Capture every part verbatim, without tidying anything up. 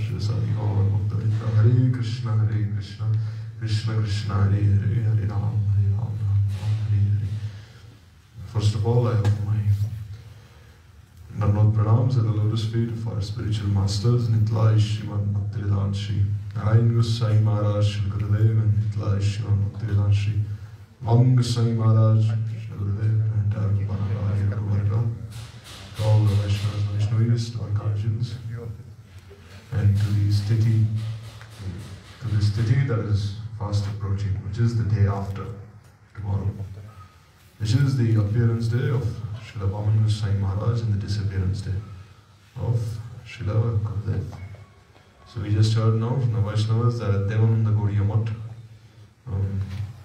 Shri Sadi Gaur Bhakta Hare Krishna Hare Krishna Krishna Krishna Hare Hare Hare Ram Hare Ram Ram Hare Hare. First of all, I have my Dandavata Pranams at the lotus feet of our spiritual masters, Nitlai Shriman Bhaktivedanta Shri Narayan Gosai Maharaj, Shri Gurudev, and Nitlai Shriman Bhaktivedanta Shri Vam Gosai Maharaj, Shri Gurudev, and entire Panagaya Guru to all the Vaishnavas, Vaishnavis, to Archangels, and to the Sthiti, to the Sthiti that is fast approaching, which is the day after tomorrow, which is the appearance day of Srila Vaman Gosai Maharaj and the disappearance day of Srila Gurudev. So we just heard now from the Vaishnavas that at Devananda Gaudiya Math, um,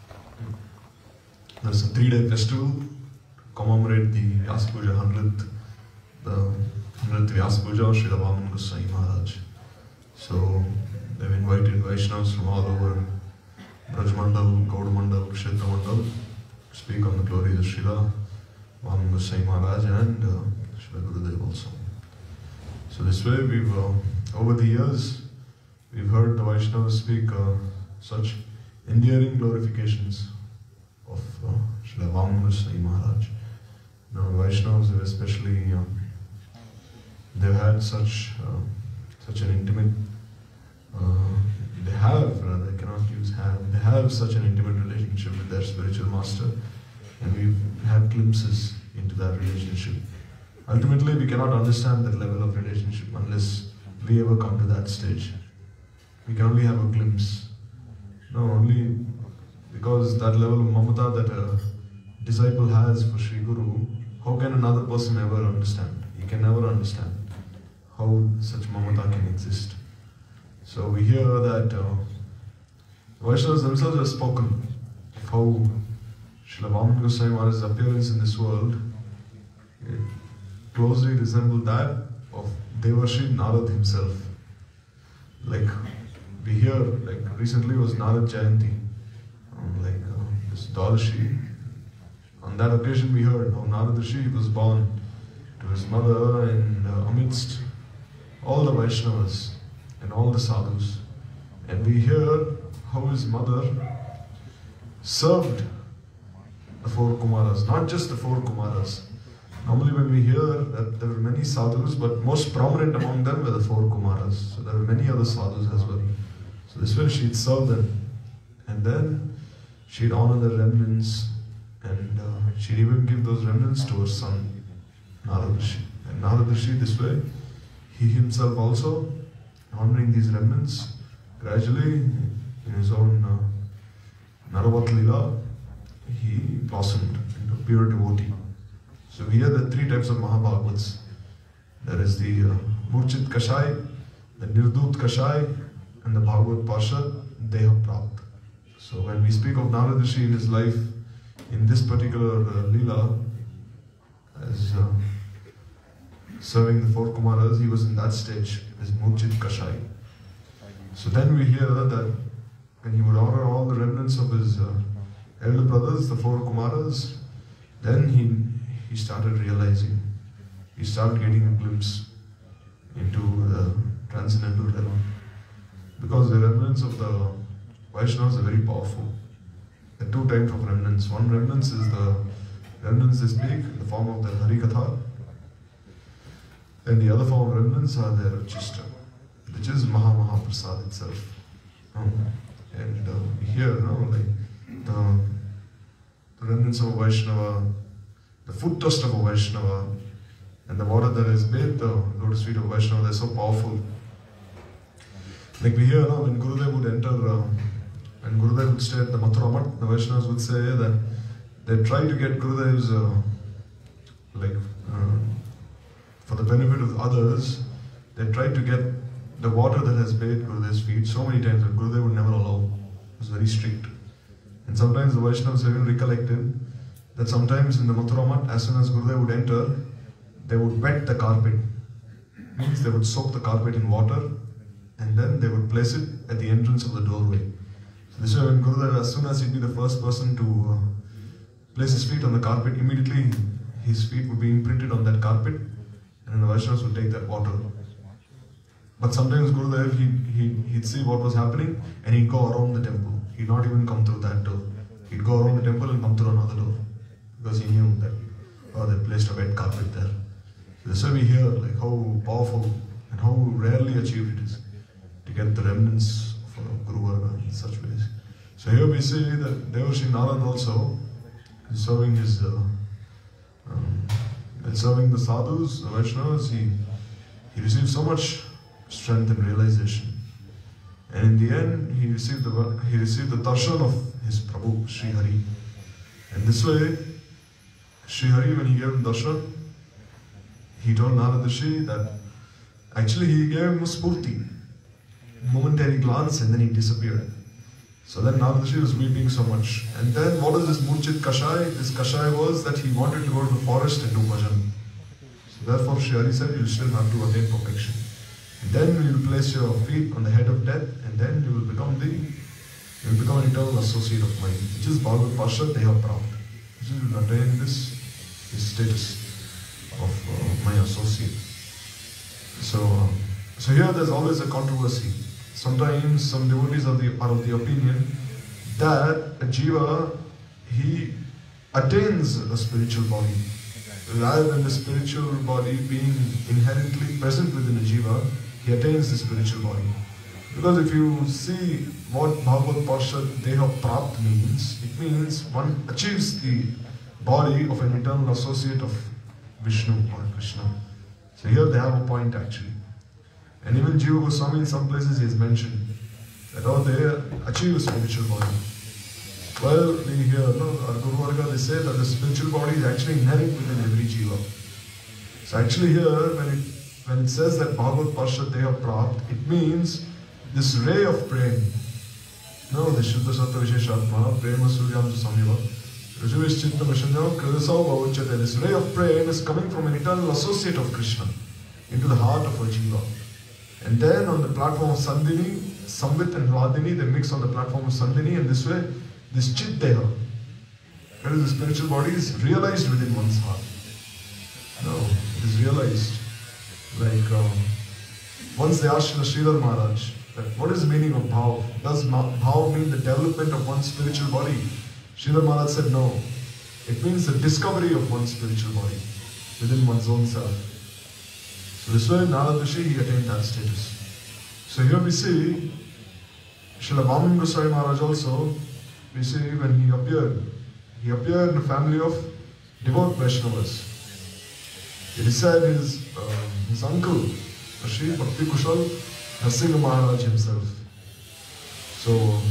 there's a three-day festival to commemorate the Vyasa Puja hundredth, the hundredth Vyasa Puja of Srila Vaman Gosai Maharaj. So they've invited Vaishnavas from all over Braj Mandal, Gaud Mandal, Kshetra Mandal to speak on the glories of Srila Vaman Gosai Maharaj and uh, Srila Gurudev also. So this way we've, uh, over the years, we've heard the Vaishnavas speak uh, such endearing glorifications of uh, Srila Vaman Gosai Maharaj. Now Vaishnavas have especially, uh, they've had such, uh, such an intimate, uh, they have, rather, I cannot use have, they have such an intimate relationship with their spiritual master, and we've had glimpses into that relationship. Ultimately, we cannot understand that level of relationship unless we ever come to that stage. We can only have a glimpse. No, only because that level of mamata that a disciple has for Sri Guru, how can another person ever understand? He can never understand how such mamata can exist. So we hear that uh, Vaishnavas themselves have spoken of how Srila Vaman Gosai Maharaj's appearance in this world it closely resembled that of Devarshi Narad himself. Like we hear, like recently was Narad Jayanti, um, like uh, this Dwadashi. On that occasion we heard how Narad Rishi was born to his mother and uh, amidst all the Vaishnavas and all the sadhus. And we hear how his mother served the four Kumaras, not just the four Kumaras. Normally when we hear that there were many sadhus, but most prominent among them were the four Kumaras. So there were many other sadhus as well. So this way she'd serve them. And then she'd honor the remnants, and uh, she'd even give those remnants to her son, Narad Rishi. And Narad Rishi, this way, he himself also, honoring these remnants, gradually, in his own uh, Naravat Lila, he blossomed into a pure devotee. So we hear the three types of Mahabhagavats. There is the uh, Murchit Kashai, the Nirdut Kashai, and the Bhagavat Parshad, Deha Prapt. So when we speak of Narad Rishi in his life, in this particular uh, Leela, as uh, serving the four Kumaras, he was in that stage, as Murchit Kashai. So then we hear that when he would honor all the remnants of his uh, elder brothers, the four Kumaras, then he he started realizing, he started getting a glimpse into the transcendental realm. Because the remnants of the Vaishnavas are very powerful. There are two types of remnants. One remnants is the remnants they speak in the form of the Harikatha, and the other form of remnants are their Uchishta, which is Maha Mahaprasad itself. Um, and uh, we hear, you know, like the, the remnants of a Vaishnava, the foot dust of a Vaishnava, and the water that has bathed the lotus feet of a Vaishnava, they're so powerful. Like we hear, you know, when Gurudev would enter, uh, when Gurudev would stay at the Mathura Math, the Vaishnavas would say that they try to get Gurudev's, uh, like, uh, for the benefit of others, they tried to get the water that has bathed Gurudev's feet so many times that Gurudev would never allow. It was very strict. And sometimes the Vaishnavas have even recollected that sometimes in the Mathura Math, as soon as Gurudev would enter, they would wet the carpet. Means they would soak the carpet in water and then they would place it at the entrance of the doorway. So this way when Gurudev, as soon as he'd be the first person to uh, place his feet on the carpet, immediately his feet would be imprinted on that carpet, and then the Vaishnavas would take that water. But sometimes Gurudev, he, he, he'd see what was happening and he'd go around the temple. He'd not even come through that door. He'd go around the temple and come through another door. Because he knew that, oh, they placed a wet carpet there. So that's why we hear like how powerful and how rarely achieved it is to get the remnants of uh, Guru Varga in such ways. So here we see that Devarshi Narad also is serving his, uh, um, serving the sadhus, the Vaishnavas. He, he received so much strength and realization. And in the end, he received the he received the darshan of his Prabhu, Sri Hari. And this way, Sri Hari, when he gave him darshan, he told Narad Rishi that actually he gave him a spurti, momentary glance, and then he disappeared. So then Narad Rishi was weeping so much. And then what is this Murchit Kashai? This Kashai was that he wanted to go to the forest and do bhajan. So therefore Sri Hari said, you still have to attain perfection. And then you will place your feet on the head of death, and then you will become the you will become an eternal associate of mine, which is Bhagavad Pasha Deha Prapta, which is will attain this, this status of uh, my associate. So, uh, so here there's always a controversy. Sometimes some devotees are, the, are of the opinion that a jiva, he attains a spiritual body. Rather than the spiritual body being inherently present within a jiva, he attains the spiritual body. Because if you see what Bhagavad Parshad Deha Prapt means, it means one achieves the body of an eternal associate of Vishnu or Krishna. So here they have a point actually. And even Jiva Goswami in some places he has mentioned that oh, they achieve a spiritual body. Well, we hear, no, our Guru Varga, they say that the spiritual body is actually inherent within every jiva. So actually here, when it, when it says that Bhagavad Parshad Deha Prapt, it means this ray of prema. No, the Shuddha Sattva Visheshatma, Prema Suryam Samyava, Rajuvish Chitta Vishanyam, Kridasau Bhavachate. This ray of prema is coming from an eternal associate of Krishna into the heart of a jiva. And then on the platform of Sandhini, Samvit and Hladini, they mix on the platform of Sandhini, and this way, this Chit Deha, that is the spiritual body, is realized within one's heart. No, it is realized. Like, um, once they asked Sridhar Maharaj, that what is the meaning of bhav? Does bhav mean the development of one's spiritual body? Sridhar Maharaj said no. It means the discovery of one's spiritual body within one's own self. So this way, Narad Rishi, he attained that status. So here we see, Srila Vamana Goswami Maharaj also, we see when he appeared, he appeared in a family of devout Vaishnavas. It is said his, uh, his uncle, Sri Bhakti Kushal Nrsimha Maharaj himself. So,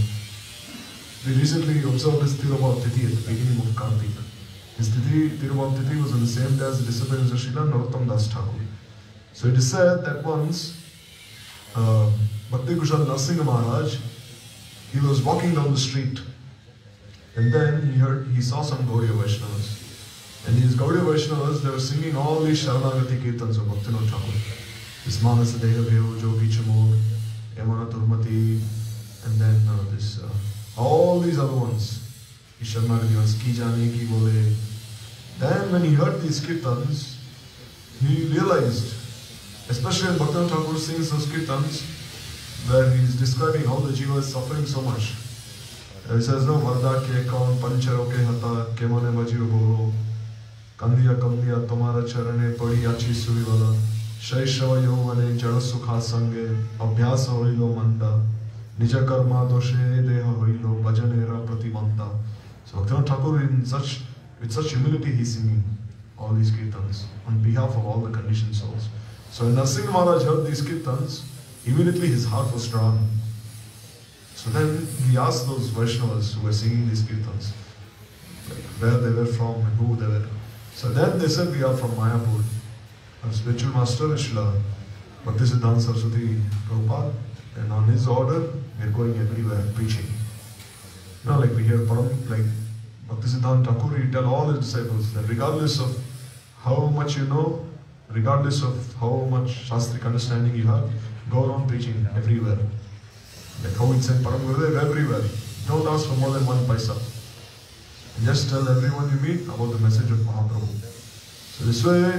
we recently observed his Tirubhav Tithi at the beginning of Kartik. His Tithi, Tirubhav Tithi was on the same day as the disappearance of Srila Narottam Das Thakur. So it is said that once uh, Bhakti Kushal Nrsimha Maharaj, he was walking down the street, and then he heard, he saw some Gaudiya Vaishnavas. And these Gaudiya Vaishnavas, they were singing all these Sharanagati Kirtans of Bhaktivinoda Thakur. This Manasa Deha Bheyo Jogi Chamor, Yamana Turmati, and then uh, this, uh, all these other ones. He Sharanagati ones, Ki Jane Ki Bole. Then when he heard these Kirtans, he realized, especially when Bhaktivinoda Thakur sings those Kirtans, where he is describing how the jiva is suffering so much. He says, no, Varda ke kaun pancharo ke hata ke mane bajiyo boro kandiya kandiya tomara charane padi achi suvivala shaishava yovane jada sukha sange abhyasa hoilo manda nija karma doshe deha hoilo bhajanera pratimanta. So Bhaktivinoda Thakur, in such, with such humility, he is singing all these kirtans on behalf of all the conditioned souls. So when Nrsimha Maharaj heard these kirtans, immediately his heart was drawn. So then he asked those Vaishnavas who were singing these kirtans, like where they were from and who they were. So then they said, we are from Mayapur. Our spiritual master is Srila Bhaktisiddhanta Saraswati Prabhupada, and on his order, we are going everywhere preaching. You know, like we hear Param, like Bhaktisiddhanta Thakur, he tell all his disciples that regardless of how much you know, regardless of how much Shastric understanding you have, go around preaching everywhere. Like how it said, Param Gurudev, everywhere. Don't ask for more than one paisa. Just tell everyone you meet about the message of Mahaprabhu. So this way,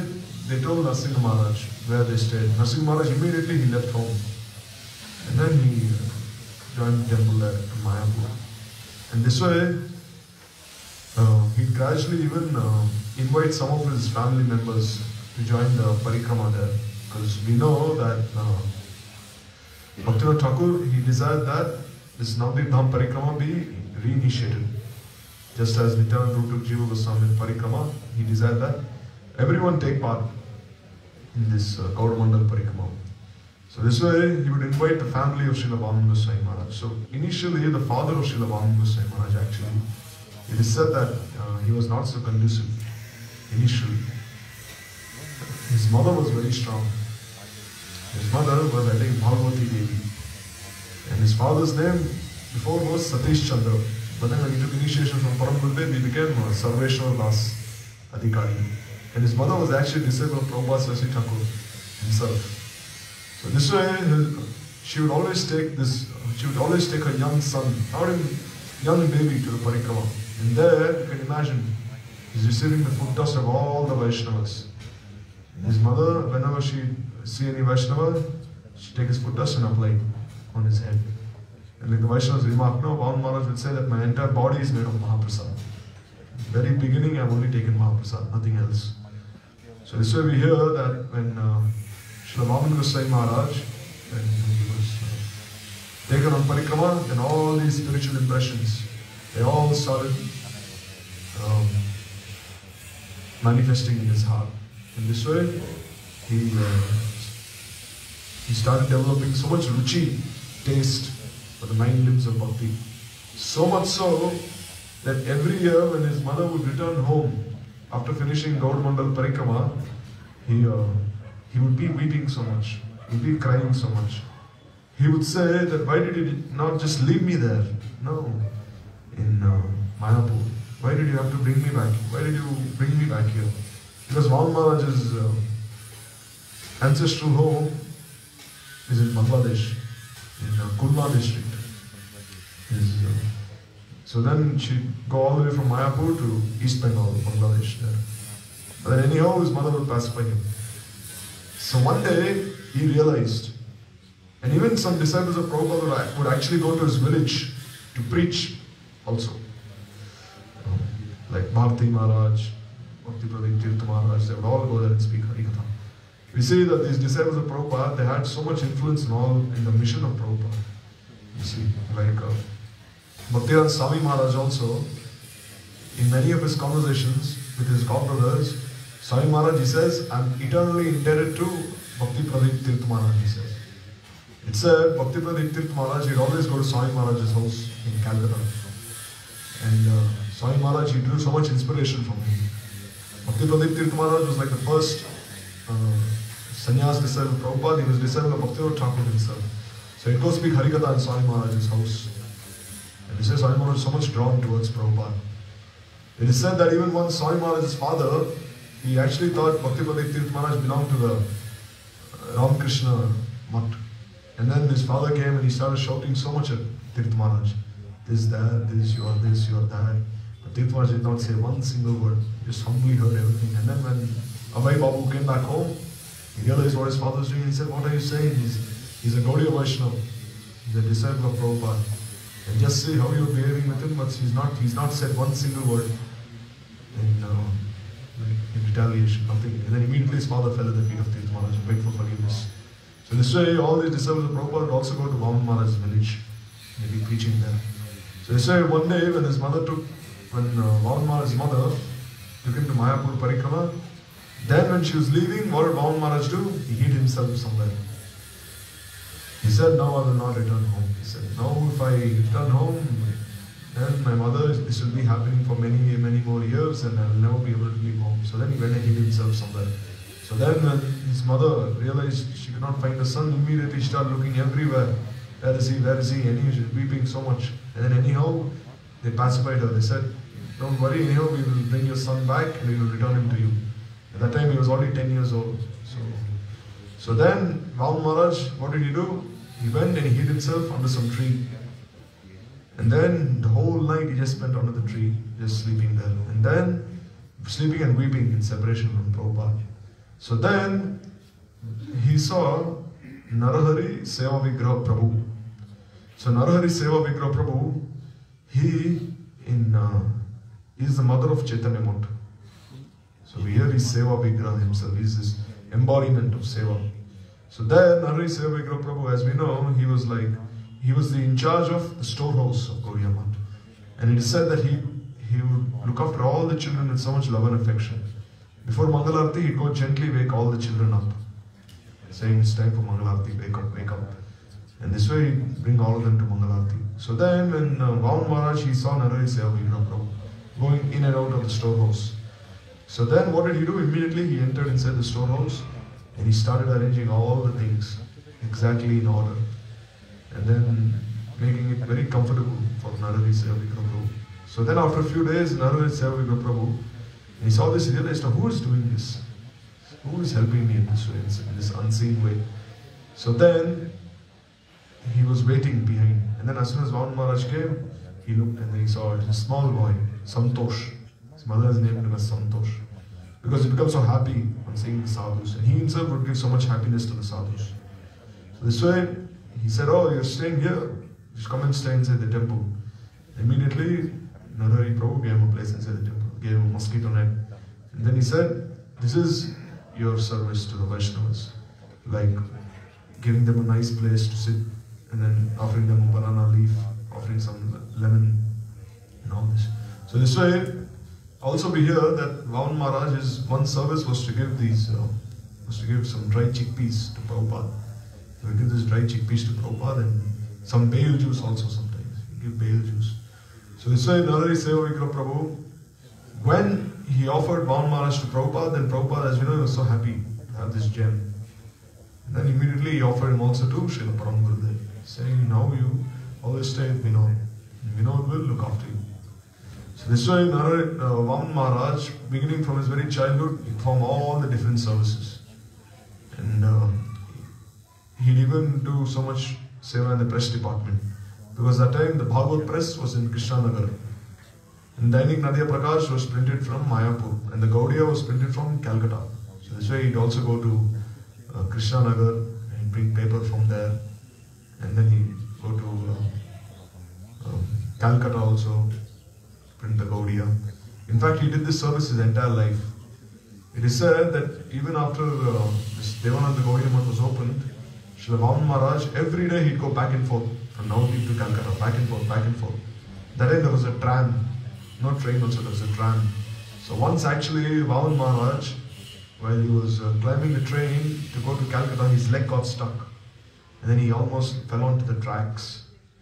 they told Narasimha Maharaj where they stayed. Narasimha Maharaj immediately he left home. And then he joined the temple there in Mayapur. And this way, uh, he gradually even uh, invite some of his family members to join the parikrama there. Because we know that uh, Bhaktivinoda Thakur, he desired that this Navadvip Dham parikrama be reinitiated. Just as Nityananda Prabhu took Jiva Goswami in parikrama, he desired that everyone take part in this uh, Gauramandal parikrama. So this way, he would invite the family of Srila Vaman Goswami Maharaj. So initially, the father of Srila Vaman Goswami Maharaj actually, it is said that uh, he was not so conducive initially. His mother was very strong. His mother was, I think, Bhagavati Devi. And his father's name before was Satish Chandra. But then when he took initiation from Param Gurudev, he became uh, Sarveshwar Das Adhikari. And his mother was actually disciple of Prabhupada Saraswati Thakur himself. So this way, she would always take this, she would always take a young son, not a young baby, to the parikrama. And there, you can imagine, he's receiving the foot dust of all the Vaishnavas. And his mother, whenever she see any Vaishnava, she take his foot dust and apply on his head. And like the Vaishnavas remark, no, Vaman Maharaj would say that my entire body is made of Mahaprasad. Very beginning, I've only taken Mahaprasad, nothing else. So this way we hear that when uh, Srila Vaman Goswami Maharaj, when he was uh, taken on parikrama, then all these spiritual impressions, they all started um, manifesting in his heart. In this way, he uh, he started developing so much ruchi, taste for the nine limbs of bhakti. So much so that every year when his mother would return home after finishing Gauramandal Parikrama, he, uh, he would be weeping so much, he would be crying so much. He would say that why did you not just leave me there? No, in uh, Mayapur. Why did you have to bring me back? Why did you bring me back here? Because Vaman Maharaj's uh, ancestral home is in Bangladesh, in uh, Kulna district. Is, uh, so then she'd go all the way from Mayapur to East Bengal, Bangladesh there. But then anyhow, his mother would pacify him. So one day, he realized, and even some disciples of Prabhupada would actually go to his village to preach also. Um, like Bharati Maharaj, Bhakti Pradeep Tirtha Maharaj, they would all go there and speak Harikatha. We see that these disciples of Prabhupada, they had so much influence in all in the mission of Prabhupada. You see, like uh, Bhaktivedanta Swami Maharaj also, in many of his conversations with his godbrothers, Swami Maharaj, he says, I'm eternally indebted to Bhakti Pradeep Tirtha Maharaj, he says. It said, Bhakti Pradeep Tirtha Maharaj, he'd always go to Swami Maharaj's house in Calcutta. And uh, Swami Maharaj, he drew so much inspiration from him. Bhakti Pradeep Tirtha Maharaj was like the first uh, sannyas disciple of Prabhupada. He was disciple of Bhaktivinoda Thakur himself. So he'd go speak Harikatha in Swami Maharaj's house. And he says Swami Maharaj was so much drawn towards Prabhupada. It is said that even once Swami Maharaj's father, he actually thought Bhakti Pradeep Tirtha Maharaj belonged to the Ramakrishna Mutt. And then his father came and he started shouting so much at Tirtha Maharaj. This, that, this, you are this, you are that. But Tirtha Maharaj did not say one single word. He just humbly heard everything. And then when Abhay Babu came back home, he realized what his father was doing. He said, what are you saying? He's, he's a Gaudiya Vaishnava. He's a disciple of Prabhupada. And just see how you're behaving with him, but he's not, he's not said one single word in, uh, in retaliation, nothing. And then immediately his father fell at the feet of Tirtha Maharaj and begged for forgiveness. So this way, all these disciples of Prabhupada would also go to Vaman Maharaj's village, maybe preaching there. So this way, one day when his mother took, when uh, Vaman Maharaj's mother took him to Mayapur Parikrama, then when she was leaving, what did Vaman Maharaj do? He hid himself somewhere. He said, no, I will not return home. He said, no, if I return home, then my mother, this will be happening for many, many more years and I will never be able to leave home. So then he went and hid himself somewhere. So then when his mother realized she could not find the son, immediately she started looking everywhere. Where is he, where is he? And he was weeping so much. And then anyhow, they pacified her. They said, don't worry, anyhow, we will bring your son back and we will return him to you. At that time, he was already ten years old. So, so then, Vaman Maharaj, what did he do? He went and he hid himself under some tree. And then, the whole night, he just spent under the tree, just sleeping there. And then, sleeping and weeping in separation from Prabhupada. So then he saw Narahari Seva Vigraha Prabhu. So Narahari Seva Vigraha Prabhu, he in uh, he is the mother of Chaitanya Mata. So here is Seva Vigraha himself. He is this embodiment of Seva. So there, Narahari Seva Vigraha Prabhu, as we know, he was like he was the in charge of the storehouse of Gaudiya Math. And it is said that he he would look after all the children with so much love and affection. Before Mangalarti, he'd go gently wake all the children up, saying it's time for Mangalarti, wake up, wake up. And this way he'd bring all of them to Mangalarti. So then when uh, Vaman Maharaj, he saw Narahari Seva Vigraha Prabhu going in and out of the storehouse. So then what did he do? Immediately he entered inside the storehouse and he started arranging all the things exactly in order. And then making it very comfortable for Narahari Seva Vigraha Prabhu. So then after a few days, Narahari Seva Vigraha Prabhu, he saw this, he realized, who is doing this? Who is helping me in this way, in this unseen way? So then, he was waiting behind. And then as soon as Vaman Maharaj came, he looked and then he saw a small boy, Santosh. His mother has named him as Santosh. Because he becomes so happy on seeing the sadhus. And he himself would give so much happiness to the sadhus. So this way, he said, oh, you're staying here. Just come and stay inside the temple. Immediately, Narahari Prabhu gave him a place inside the temple. Gave him a mosquito net. And then he said, this is your service to the Vaishnavas. Like giving them a nice place to sit and then offering them a banana leaf, offering some lemon and all this. So this way, also we hear that Vaman Maharaj's one service was to give these, uh, was to give some dry chickpeas to Prabhupada. So he give this dry chickpeas to Prabhupada and some bale juice also sometimes. He give bale juice. So this way, Narahari Seva Vigraha Prabhu, when he offered Vaman Maharaj to Prabhupada, then Prabhupada, as we know, he was so happy to have this gem. And then immediately he offered him also to Srila Param Gurudev, saying, now you always stay with Vinod. And Vinod will look after you. So this way, Narahari, uh, Vaman Maharaj, beginning from his very childhood, he performed all the different services. And uh, he'd even do so much seva in the press department. Because that time the Bhagavad press was in Krishnanagar. And Dainik Nadia Prakash was printed from Mayapur. And the Gaudiya was printed from Calcutta. So this way he'd also go to uh, Krishnanagar and bring paper from there. And then he'd go to uh, uh, Calcutta also, print the Gaudiya. In fact, he did this service his entire life. It is said that even after uh, this Devananda Gaudiya Math was opened, Srila Vaman Maharaj, every day he'd go back and forth from Navadvip to Calcutta, back and forth, back and forth. That day there was a tram, not train also, there was a tram. So once actually Vaman Maharaj, while he was uh, climbing the train to go to Calcutta, his leg got stuck. And then he almost fell onto the tracks.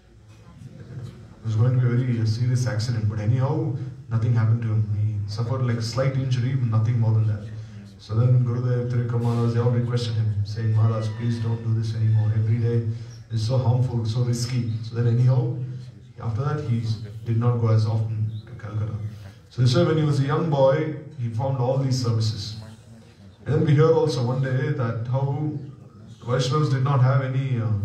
It was going to be a very uh, serious accident, but anyhow, nothing happened to him. He suffered like slight injury, but nothing more than that. So then Gurudev, Trivikrama, they all requested him, saying, Maharaj, please don't do this anymore. Every day is so harmful, so risky. So then anyhow, after that, he did not go as often to Calcutta. So this way, when he was a young boy, he found all these services. And then we hear also one day that how Vaishnavas did not have any uh,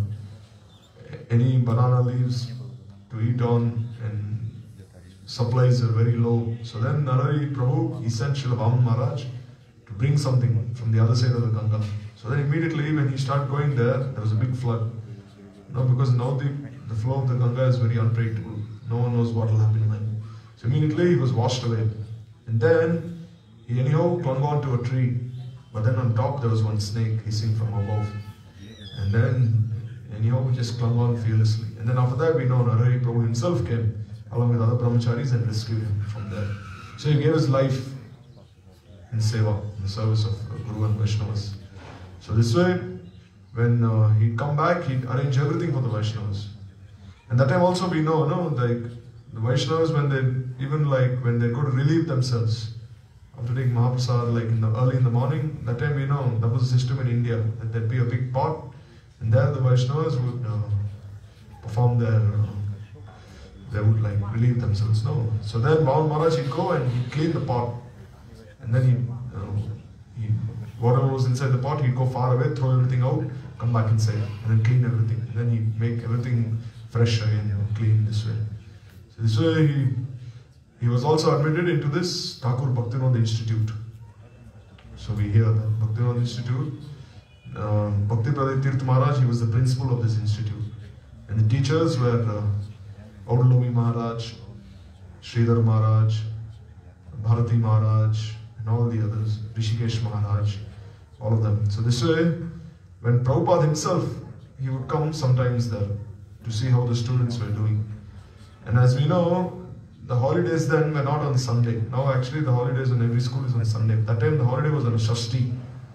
any banana leaves to eat on, and supplies are very low. So then Narahari Prabhu, he sent Srila Vaman Maharaj to bring something from the other side of the Ganga. So then immediately when he started going there, there was a big flood. No, because now the, the flow of the Ganga is very unpredictable. No one knows what will happen when. So immediately he was washed away. And then he anyhow clung on to a tree. But then on top there was one snake hissing from above. And then anyhow he just clung on fearlessly. And then after that we know Narahari Prabhu himself came along with other brahmacharis and rescued him from there. So he gave his life in seva, in the service of Guru and Vaishnavas. So this way, when uh, he'd come back, he'd arrange everything for the Vaishnavas. And that time also we know, no, like the Vaishnavas, when they even like when they go to relieve themselves after taking Mahaprasad, like in the early in the morning, that time we know that was a system in India that there'd be a big pot, and there the Vaishnavas would uh, perform their, uh, they would like relieve themselves. No, so then Vaman Maharaj he'd go and he'd clean the pot, and then he, uh, he whatever was inside the pot, he'd go far away, throw everything out, come back inside, and then clean everything. And then he'd make everything fresh again, clean this way. So this way he, he was also admitted into this Thakur Bhaktivinoda Institute. So we hear that Bhaktivinoda Institute, uh, Bhakti Pradeep Tirth Maharaj, he was the principal of this institute. And the teachers were uh, Audalomi Maharaj, Sridhar Maharaj, Bharati Maharaj, and all the others, Rishikesh Maharaj, all of them. So this way, when Prabhupada himself, he would come sometimes there to see how the students were doing. And as we know, the holidays then were not on Sunday. Now actually the holidays in every school is on Sunday. That time the holiday was on a Shashti.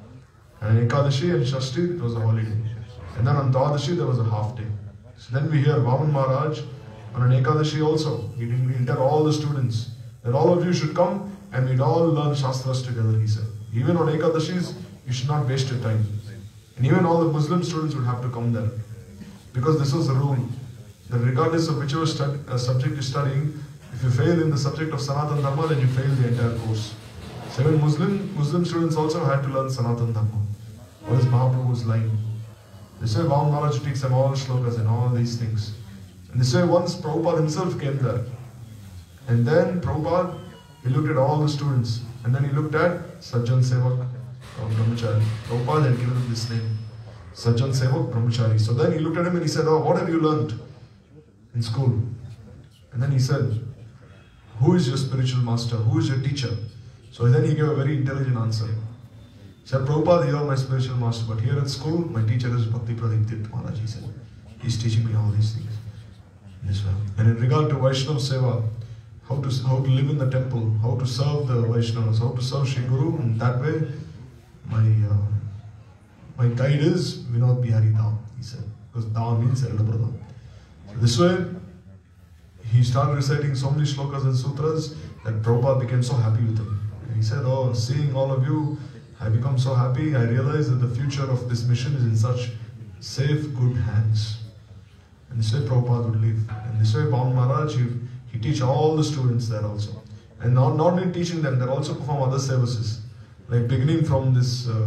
And Ekadashi and Shashti, it was a holiday. And then on Dwadashi there was a half day. So then we hear Vaman Maharaj on an Ekadashi also. He didn't tell all the students that all of you should come and we'd all learn Shastras together, he said. Even on Ekadashis, you should not waste your time. And even all the Muslim students would have to come there. Because this was the rule. That regardless of whichever stud, uh, subject you're studying, if you fail in the subject of Sanatana Dharma, then you fail the entire course. So even Muslim, Muslim students also had to learn Sanatana Dharma. What is Mahaprabhu's line? This way Vaman Maharaj takes them all shlokas and all these things. And this way once Prabhupada himself came there. And then Prabhupada, he looked at all the students. And then he looked at Sajjan Sevak or Brahmachari. Prabhupada had given him this name. Sajjan Sevak Brahmachari. So then he looked at him and he said, oh, what have you learned in school? And then he said, who is your spiritual master? Who is your teacher? So then he gave a very intelligent answer. He said, Prabhupada, you are my spiritual master, but here at school, my teacher is Bhakti Pradeep Tirth Maharaj. He said, he's teaching me all these things. This way. And in regard to Vaishnava Seva, how to, how to live in the temple, how to serve the Vaishnavas, how to serve Shri Guru, and that way, my uh, my guide is Vinod Bihari Dham, he said, because Dham means elder brother. So this way, he started reciting so many shlokas and sutras that Prabhupada became so happy with him. And he said, oh, seeing all of you, I become so happy. I realize that the future of this mission is in such safe, good hands. And this way Prabhupada would live. And this way Vaman Maharaj, he, he teach all the students there also. And not, not only teaching them, they also perform other services. Like beginning from this uh,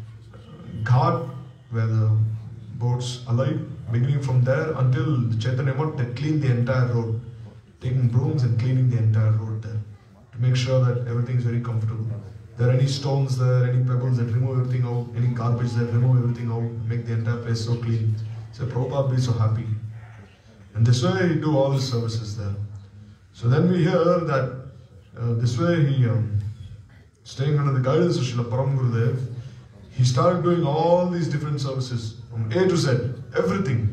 ghat, where the boats alight, beginning from there until the Chaitanya Math, they clean the entire road. Taking brooms and cleaning the entire road there. To make sure that everything is very comfortable. There are any stones there, any pebbles that remove everything out, any garbage that remove everything out, make the entire place so clean. So Prabhupada will be so happy. And this way he do all his services there. So then we hear that uh, this way he, um, staying under the guidance of Srila Param Gurudev, he started doing all these different services from A to Z, everything.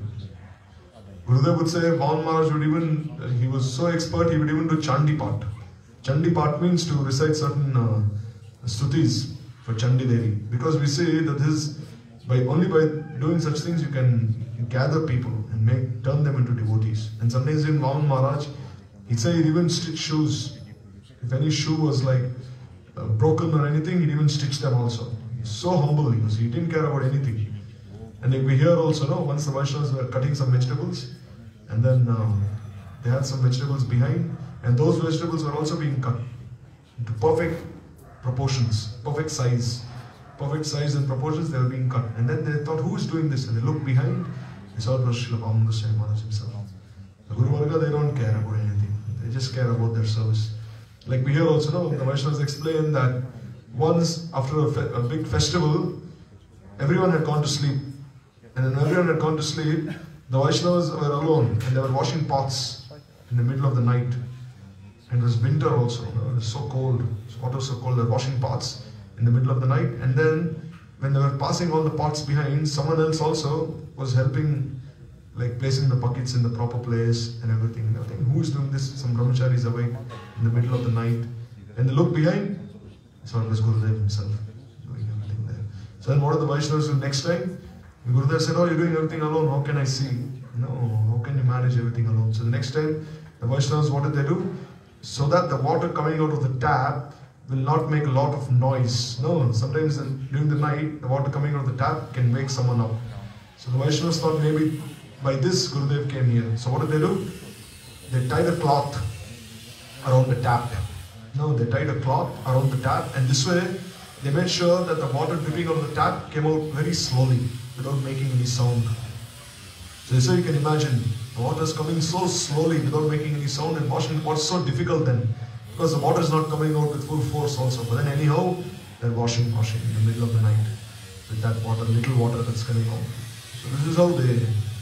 Gurudev would say, Vaman Maharaj would even, uh, he was so expert, he would even do Chandi Pat. Chandi Pat means to recite certain uh, stutis for Chandi Devi. Because we say that this, by only by doing such things you can gather people and make turn them into devotees. And sometimes in Vaman Maharaj, he'd say he'd even stitch shoes. If any shoe was like uh, broken or anything, he'd even stitch them also. He's so humble because he didn't care about anything. And like we hear also, no, once the Vaishnavas were cutting some vegetables, and then um, they had some vegetables behind, and those vegetables were also being cut into perfect proportions, perfect size. Perfect size and proportions, they were being cut. And then they thought, who is doing this? And they looked behind, they saw it was Srila Vaman Goswami Maharaj himself. The Guru Varga, they don't care about anything. They just care about their service. Like we hear also, no, the Vaishnavas explain that once after a, fe a big festival, everyone had gone to sleep. And when everyone had gone to sleep, the Vaishnavas were alone and they were washing pots in the middle of the night. And it was winter also, you know, it was so cold, the water was so cold, they were washing pots in the middle of the night. And then when they were passing all the pots behind, someone else also was helping, like placing the buckets in the proper place and everything. And everything. Who is doing this? Some brahmacharis awake in the middle of the night. And they look behind, so it was Gurudev himself doing everything there. So then what did the Vaishnavas do next time? Gurudev said, oh, you're doing everything alone, how can I see? No, how can you manage everything alone? So the next time, the Vaishnavas, what did they do? So that the water coming out of the tap will not make a lot of noise. No, sometimes during the night, the water coming out of the tap can wake someone up. So the Vaishnavas thought maybe by this Gurudev came here. So what did they do? They tied a cloth around the tap. No, they tied a cloth around the tap, and this way they made sure that the water dripping out of the tap came out very slowly without making any sound. So this way you can imagine the water is coming so slowly without making any sound, and washing what's so difficult then, because the water is not coming out with full force also. But then anyhow, They're washing, washing in the middle of the night with that water, little water that's coming out. So this is how they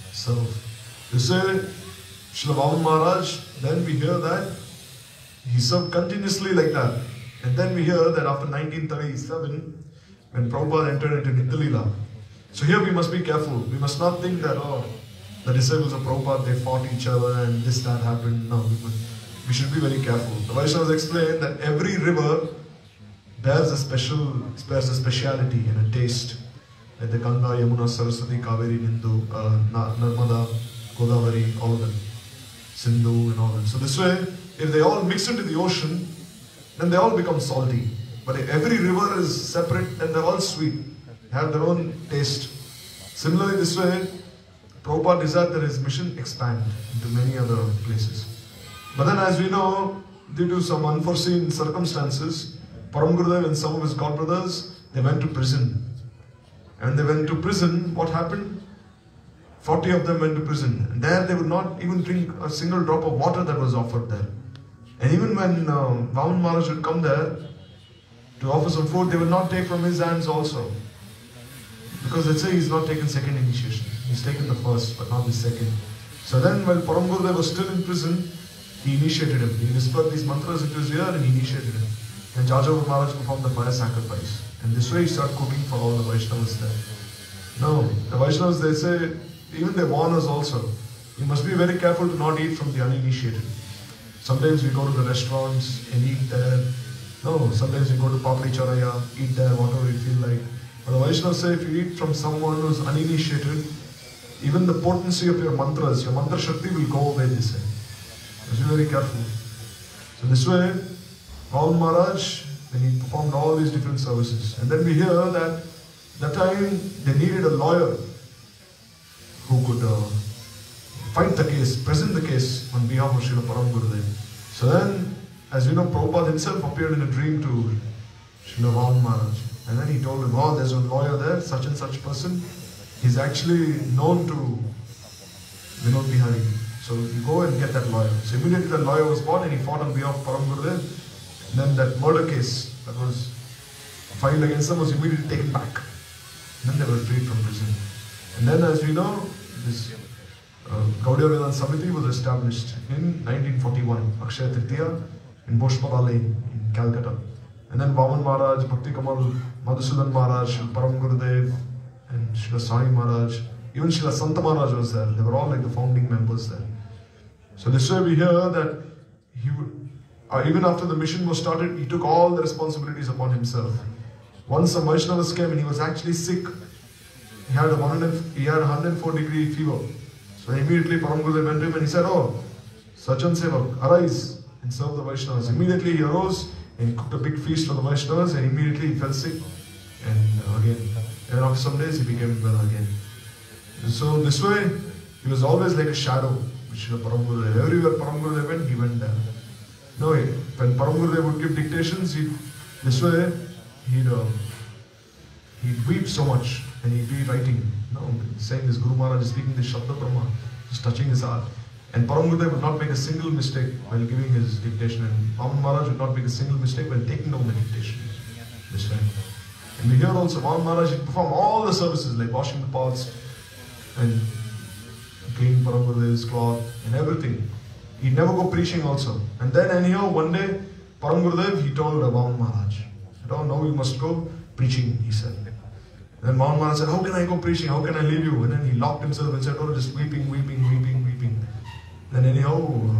serve. They say, Srila Vaman Maharaj, then we hear that he served continuously like that. And then we hear that after nineteen thirty-seven, when Prabhupada entered into Nitya-Leela. So here we must be careful. We must not think that, oh, the disciples of Prabhupada, they fought each other and this, that happened. No, we, must, we should be very careful. The Vaishnavas explain that every river bears a special, bears a speciality and a taste. Like the Ganga, Yamuna, Saraswati, Kaveri, Nindu, uh, Narmada, Godavari, all of them. Sindhu and all that. So this way, if they all mix into the ocean, then they all become salty. But if every river is separate, then they're all sweet. They have their own taste. Similarly, this way, Prabhupada desired that his mission expand into many other places. But then, as we know, due to some unforeseen circumstances, Param Gurudev and some of his godbrothers, they went to prison. And they went to prison, what happened? forty of them went to prison. And there they would not even drink a single drop of water that was offered there. And even when uh, Vaman Maharaj would come there to offer some food, they would not take from his hands also. Because they say he's not taken second initiation. He's taken the first, but not the second. So then when Param Gurudev was still in prison, he initiated him. He whispered these mantras into his ear and he initiated him. And Jajava Maharaj performed the fire sacrifice. And this way he started cooking for all the Vaishnavas there. No, the Vaishnavas, they say, even they warn us also. You must be very careful to not eat from the uninitiated. Sometimes we go to the restaurants and eat there. No, sometimes we go to Papri Charaya, eat there, whatever we feel like. But the Vaishnavas say if you eat from someone who is uninitiated, even the potency of your mantras, your mantra shakti will go away, they say. Just be very careful. So this way, Vaman Maharaj, then he performed all these different services. And then we hear that that time they needed a lawyer who could uh, fight the case, present the case on behalf of Srila Param Gurudev. So then, as you know, Prabhupada himself appeared in a dream to Srila Vaman Maharaj. And then he told him, oh, there's a lawyer there, such and such person. He's actually known to Vinod Bihari. So you go and get that lawyer. So immediately the lawyer was born and he fought on behalf of Param Gurudev. And then that murder case that was filed against them was immediately taken back. And then they were freed from prison. And then, as we know, this uh, Gaudiya Vedanta Samiti was established in nineteen forty-one, Akshaya Tritiya, in Bhoshpara Lane in Calcutta. And then Vaman Maharaj, Bhakti Kamal, Madhusudan Maharaj, Param Gurudev, and Srila Sai Maharaj, even Srila Santa Maharaj was there. They were all like the founding members there. So this way we hear that he would, uh, even after the mission was started, he took all the responsibilities upon himself. Once some Vaishnavas came and he was actually sick. He had a one hundred, he had a one hundred four degree fever. So immediately Param Gurudev went to him and he said, oh, Sachan Sevak, arise and serve the Vaishnavas. Immediately he arose and he cooked a big feast for the Vaishnavas and immediately he fell sick. And uh, again, and after some days he became well again. And so this way, he was always like a shadow, which is Param Gurudev. Everywhere Param Gurudev went, he went there. No, when Param Gurudev would give dictations, he, this way, he'd, uh, he'd weep so much and he'd be writing, no, saying this Guru Maharaj is speaking this Shabda Brahma, just touching his heart. And Param Gurudev would not make a single mistake while giving his dictation, and Vaman Maharaj would not make a single mistake while taking down the dictation. This way. And we hear also Vaman Maharaj would perform all the services like washing the pots and cleaning Param Gurudev's cloth and everything. He'd never go preaching also. And then anyhow, one day, Param Gurudev, he told Vaman Maharaj, oh, now you must go preaching, he said. Then Vaman Maharaj said, how can I go preaching? How can I leave you? And then he locked himself and said, oh, just weeping, weeping, weeping, weeping. Then anyhow,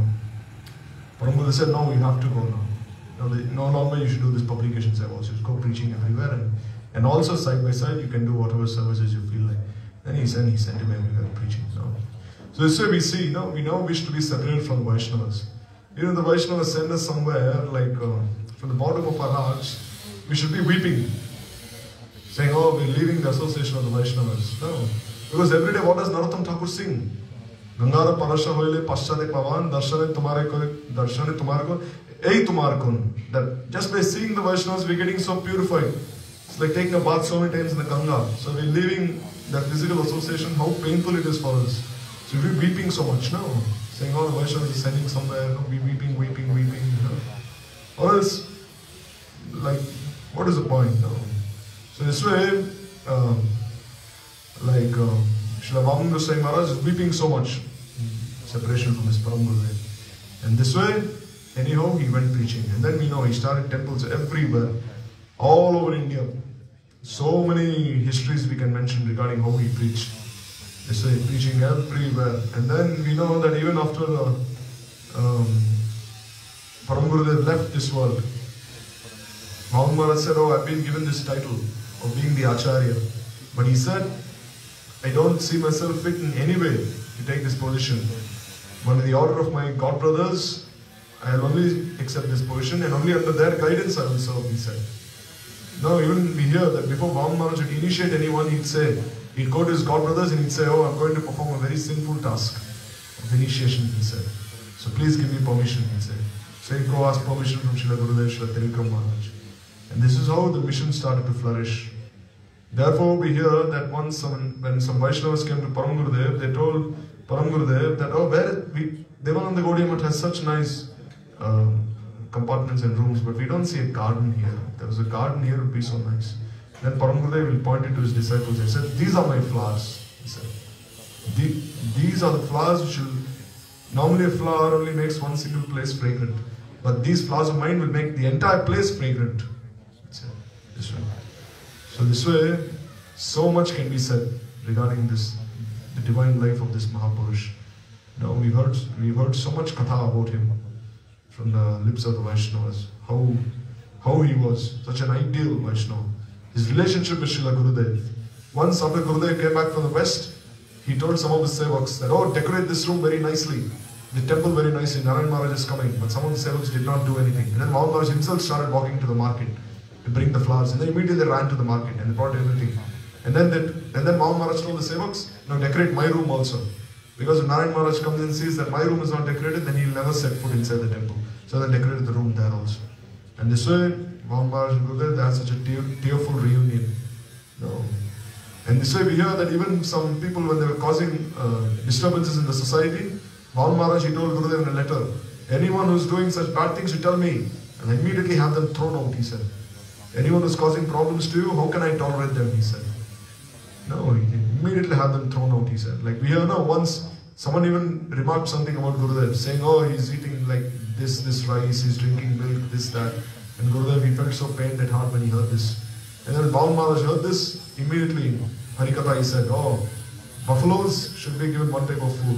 uh, Param Gurudev said, no, you have to go now. No, they, no longer you should do this publications also. Just go preaching everywhere. And, and also side by side, you can do whatever services you feel like. Then he said, he sent him everywhere preaching. No? So this way we see, you know, we now wish to be separated from Vaishnavas. You know, the Vaishnavas send us somewhere, like uh, from the bottom of our hearts, we should be weeping. Saying, oh, we're leaving the association of the Vaishnavas. No. Because every day, what does Narottam Thakur sing? Gangara Parasha Hoile Paschade Pavan, Darshane Tumare Ko, Darshane Tumare Ko, Ei Tumar Kun. That just by seeing the Vaishnavas, we're getting so purified. It's like taking a bath so many times in the Ganga. So we're leaving that physical association, how painful it is for us. So we're weeping so much now. Saying, oh, the Vaishnavas is sending somewhere, no, we're weeping, weeping, weeping. You know. Or else, like, what what is the point now? So this way, um, like uh, Srila Vaman Goswami Maharaj is weeping so much, separation from his Param Gurudev. And this way, anyhow, he went preaching. And then we know he started temples everywhere, all over India. So many histories we can mention regarding how he preached. This way, preaching everywhere. And then we know that even after the um, Param Gurudev left this world, Vaman Maharaj said, oh, I've been given this title of being the Acharya. But he said, I don't see myself fit in any way to take this position. But with the order of my God brothers, I will only accept this position and only under their guidance I will serve, he said. Now even we hear that before Vaman Maharaj would initiate anyone, he'd say, he'd go to his God brothers and he'd say, oh, I'm going to perform a very sinful task of initiation, he said. So please give me permission, he said. So he'd go ask permission from Srila Gurudev, Srila Trivikram Maharaj. And this is how the mission started to flourish. Therefore, we hear that once someone, when some Vaishnavas came to Param Gurudev, they told Param Gurudev that, oh, where we, Devananda Gaudiya Math has such nice uh, compartments and rooms, but we don't see a garden here. If there was a garden here, it would be so nice. Then Param Gurudev pointed to his disciples and said, these are my flowers, he said. The, these are the flowers which will, normally a flower only makes one single place fragrant, but these flowers of mine will make the entire place fragrant. This way. So this way, so much can be said regarding this, the divine life of this Mahapurush. Now we've heard, we've heard so much katha about him from the lips of the Vaishnavas. How, how he was such an ideal Vaishnava. His relationship with Srila Gurudev. Once after Gurudev came back from the west, he told some of his sevaks that, oh, decorate this room very nicely, the temple very nicely, Narayan Maharaj is coming. But some of the sevaks did not do anything. And then Vaman Maharaj himself started walking to the market to bring the flowers, and they immediately ran to the market and they brought everything. And then that, and then Vaman Maharaj told the sevaks, now decorate my room also. Because if Narayan Maharaj comes and sees that my room is not decorated, then he'll never set foot inside the temple. So they decorated the room there also. And this way, Vaman Maharaj and Gurudev, they had such a tear, tearful reunion. No. And this way we hear that even some people, when they were causing uh, disturbances in the society, Vaman Maharaj, he told Gurudev in a letter, anyone who's doing such bad things, you tell me, and I immediately have them thrown out, he said. Anyone who's causing problems to you, how can I tolerate them, he said. No, he immediately had them thrown out, he said. Like we hear now, once someone even remarked something about Gurudev, saying, oh, he's eating like this, this rice, he's drinking milk, this, that. And Gurudev, he felt so pained at heart when he heard this. And then Vaman Maharaj heard this, immediately, Harikatha, he said, oh, buffaloes should be given one type of food.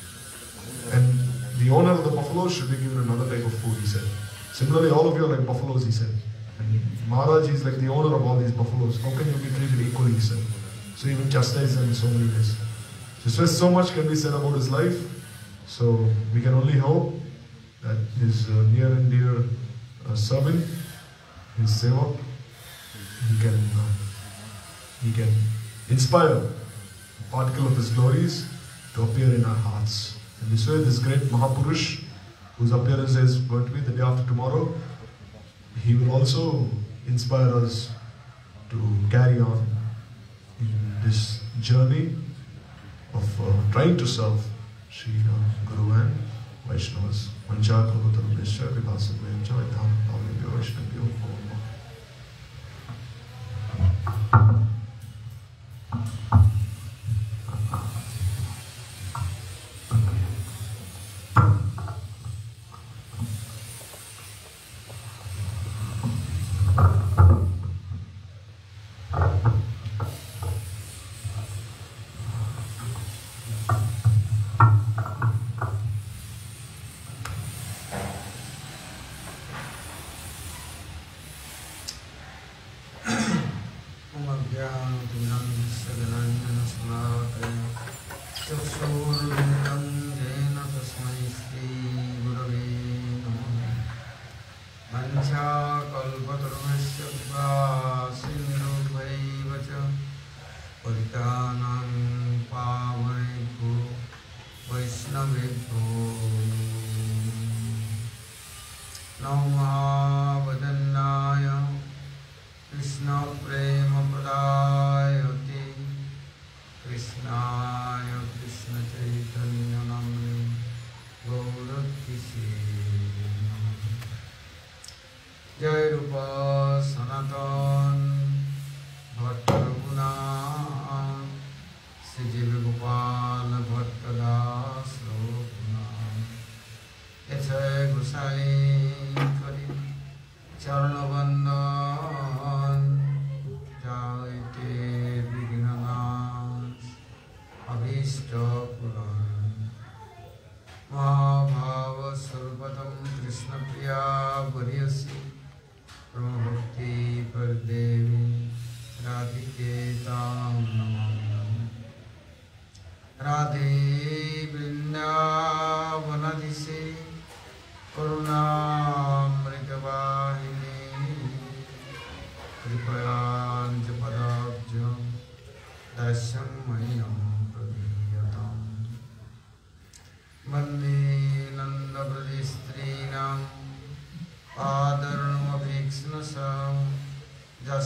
And the owner of the buffaloes should be given another type of food, he said. Similarly, all of you are like buffaloes, he said. And Maharaj is like the owner of all these buffaloes. How can you be treated equally, he said. So he even chastised them in so many ways. So, so much can be said about his life. So we can only hope that his uh, near and dear uh, servant, his sevak, he can, uh, he can inspire a particle of his glories to appear in our hearts. In this way, this great Mahapurush, whose appearance is going to be the day after tomorrow, he will also inspire us to carry on in this journey of uh, trying to serve Sri uh, Guru and Vaishnavas. Vancha Prabhutarubhesha Vibhasadvayamcha Vaidham Bhavibhyo Vaishnavyo Jai Rupa Sanatana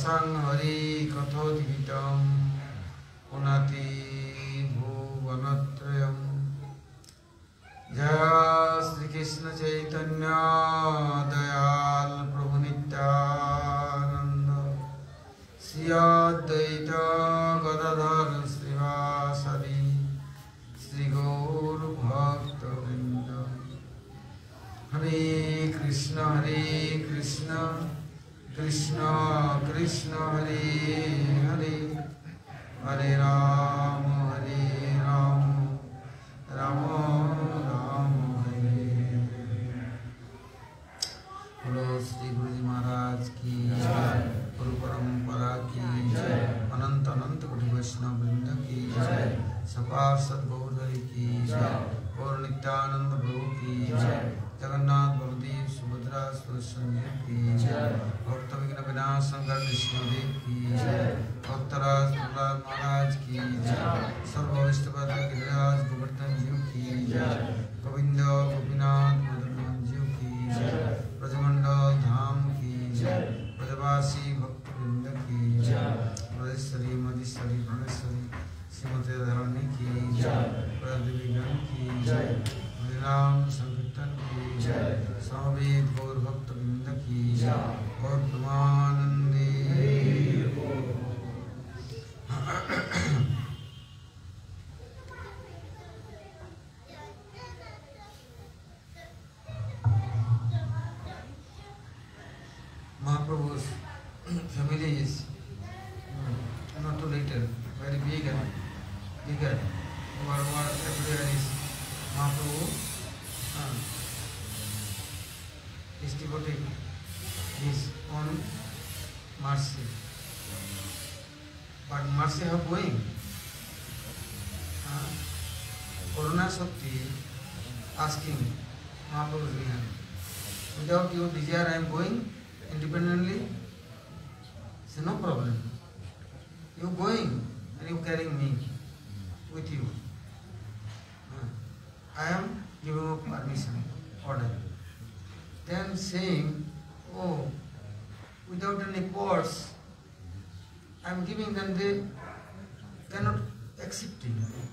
Rasang Hari Kathoditam Unati Bhuvanatrayam Jaya Sri Krishna Chaitanya Dayal Prabhu Nityananda Sri Advaita Gadadhar Srivasadi Sri Gaur Bhakta Vrinda Hare Krishna Hare Krishna Krishna Krishna Hare Hare Hare Rama Hare Rama Rama Rama Hare Hare. Hello Sri Guruji Maharaj ki jai, Guru Parampara ki jai, Anant Anant Koti Vaishnava Vrinda ki jai, Sapar Sadgaur ki jai, Gaur Nityananda Prabhu ki jai, Jagannath Baladev Subhadra Sudarshan ki jai, Bhakta Vigna Vinashankar Vishnudev ki jai, Bhaktaraj Prahlad Maharaj ki jai, Sarva Vaishnava Giriraj Govardhan Ji ki jai, Govinda Gopinath Madhavan Ji ki jai, Brajamandal Dham ki jai, Brajavasi Bhakta Vrinda ki jai, Brajeshwari Madheshwari Praneshwari Srimati Radharani ki jai, Brajadevi Gan ki jai, Harinam Sankirtan ki jai, Samaved Gaur Bhakta Vrinda ki jai, Gaur Pramanande. Mahaprabhu's family is not too little, very big and bigger. Over over everywhere is Mahaprabhu uh, is devoting his own mercy. But mercy how going? Uh, Karuna Shakti asking Mahaprabhu's behind. Without your desire I am going independently. Say no problem. You going and you carrying me with you. Uh, I am giving you permission, order. Then saying, oh, without any force, I am giving them, they cannot accept it.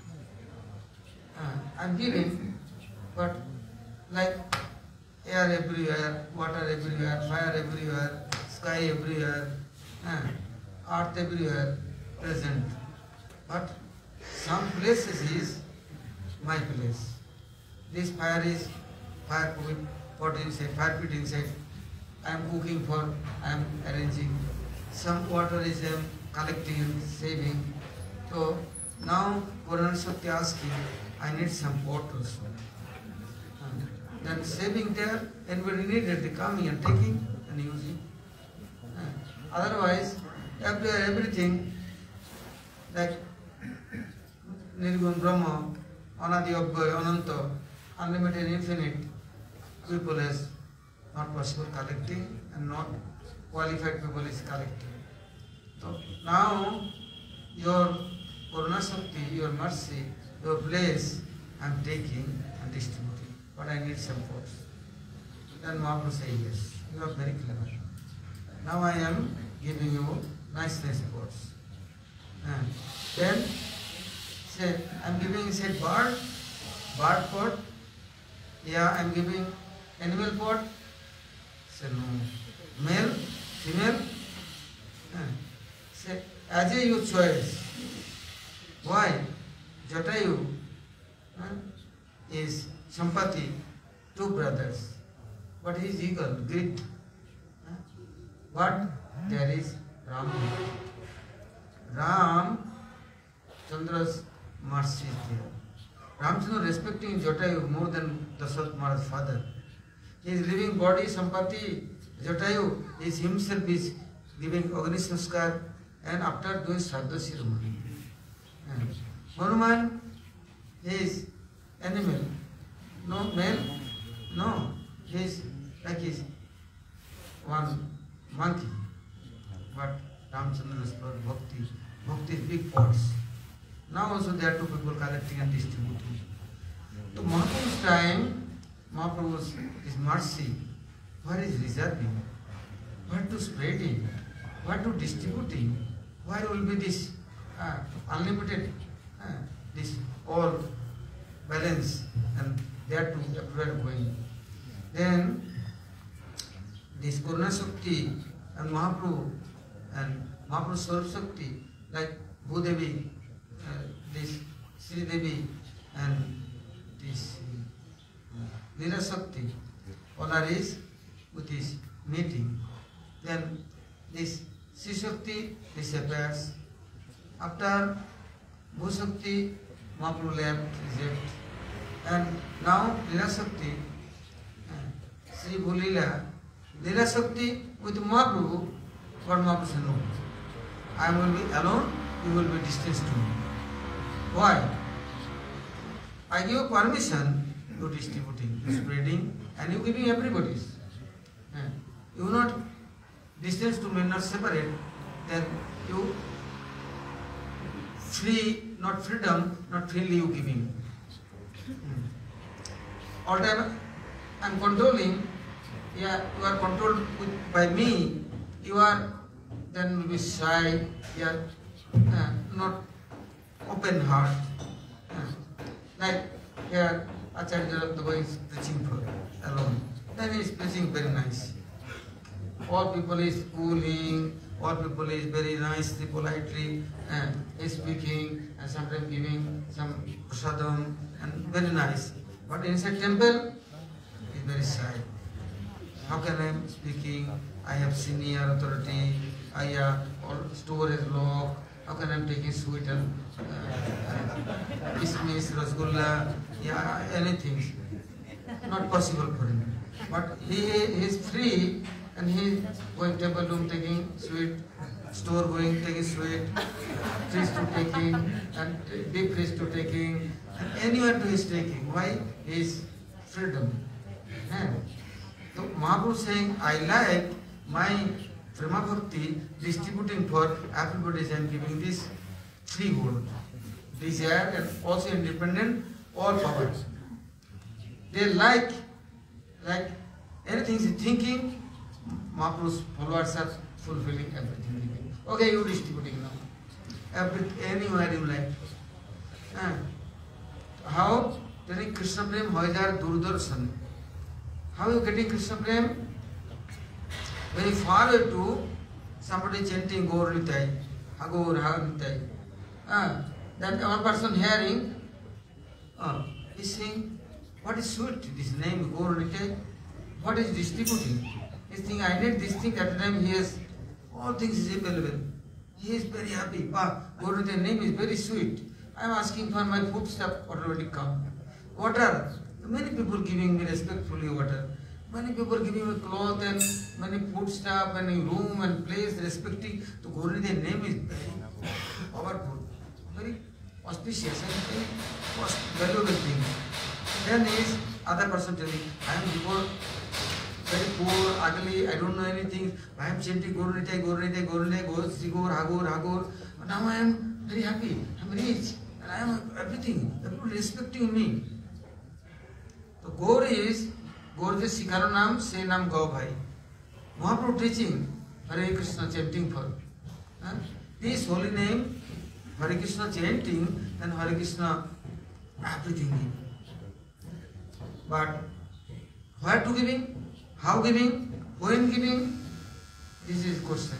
Uh, I am giving, but like air everywhere, water everywhere, fire everywhere, sky everywhere, uh, earth everywhere present. But some places is my place. This fire is fire pot inside, fire pit inside. I am cooking for, I am arranging. Some water is I am collecting and saving. So now Purana Shakti asking, I need some pot also. Uh, then saving there, anybody needed, they coming and taking and using. Uh, otherwise, everywhere, everything, like Nirgun Brahma, Anadi Abhay, Ananta, unlimited, infinite, people is not possible collecting and not qualified people is collecting. So now your Purana Shakti, your mercy, your place, I am taking and distributing, but I need some force. Then Mahaprabhu says, yes, you are very clever. Now I am giving you nice, nice force. And then say, I am giving, say, bird, bird pot. Yeah, I am giving animal pot. Say, no. Male, female. And say, as a your choice. Why? Jatayu uh, is Sampati, two brothers. But he is equal, great. Uh, but there is Ram. Ram Chandra's mercy is there. Ramchandra respecting Jatayu more than Dasharatha Maharaj's father. His living body, Sampati, Jatayu, is himself is giving Agni Sanskar and after doing Shraddha ceremony. Hanuman is animal, no male, no, he is like his one monkey. But Ramchandra is for bhakti, bhakti is big pots. Now also there are two people collecting and distributing. To Mahaprabhu's time, Mahaprabhu's his mercy, where is reserving? Where to spreading? why to distributing? Why will be this uh, unlimited, uh, this all balance, and there to everywhere going. Then this Purna Shakti and Mahaprabhu and Mahaprabhu Swarup Shakti, like Bhudevi, uh, this Sri Devi and this uh, Lila Shakti, all are is with this meeting. Then this Sri Shakti disappears. After Bhu Shakti, Mahaprabhu left, reject. And now Lila Shakti, uh, Sri Bhulila, Lila Shakti with Mahaprabhu, but Mahaprabhu said no. I will be alone, you will be distanced to me. Why? I give permission, you distributing, you spreading, and you giving everybody's. Uh, you not distance to me, not separate, then you free, not freedom, not freely you giving. Hmm. All time I am controlling, yeah, you are controlled with, by me, you are then will be shy, you are uh, not open heart. Uh, like here, Acharya Dava is preaching for alone. Then he is preaching very nice. All people is cooling, all people is very nicely, politely uh, speaking, and sometimes giving some prasadam, and very nice. But inside temple, he is very shy. How can I am speaking? I have senior authority, I have all store is locked. How can I am taking sweet and uh, kismis, rasgulla, yeah, anything? Not possible for him. But he, he is free, and he is going temple room taking sweet, store going taking sweet, fish to taking, and deep fish to taking, and anywhere to is taking. Why? His freedom. And so Mahaprabhu saying, I like my Prema Bhakti distributing for everybody. I am giving this freehold, desire, and also independent, all powers. They like, like anything is thinking, Mahaprabhu's followers are fulfilling everything. Okay, you distributing now. Every, anywhere you like. Uh, how? Telling Krishna Prem, Hoidar Durdarshan. How are you getting Krishna Prem? When you follow to somebody chanting Gaur Nitai, Hagur, Hagur Nitai, uh, that one person hearing, uh, is saying, what is sweet? This name Gaur Nitai, what is distributing? He's thinking, I need this thing. At the time he has all things is available. He is very happy. Wow, Gaur Nitai name is very sweet. I am asking for my food stuff, already come. Water. Many people giving me respectfully water. Many people giving me cloth and many food stuff, many room and place, respecting. So Gaur Nitai name is very powerful, very auspicious and very valuable thing. Then is other person telling, I am before very poor, ugly, I don't know anything. I am chanting Gaur Nitai, Gaur Nitai, Gaur Nitai, Gaur Sigur, Hagur, Hagur. But now I am very happy, I am rich, and I am everything. People respecting me. So Gaur is, Gaur is Sikaro Nam, say Nam Gau Bhai. Mahaprabhu teaching, Hare Krishna chanting for. Huh? This holy name, Hare Krishna chanting, and Hare Krishna everything. But where to giving? How giving? When giving? This is question.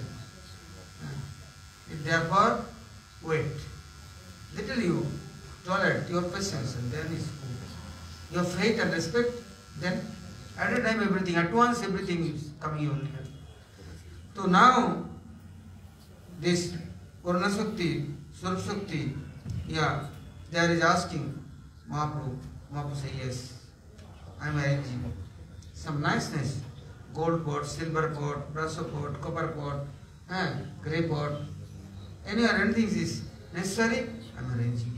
Therefore, wait. Little you tolerate your patience, and then is good. Your faith and respect, then at a time everything, at once everything is coming on here. So now, this Purna Shakti, Swarup Shakti, yeah, there is asking Mahaprabhu. Mahaprabhu say, yes, I am arranging some niceness, gold pot, silver pot, brass pot, copper pot, eh, grey pot, anywhere anything is necessary, I am arranging.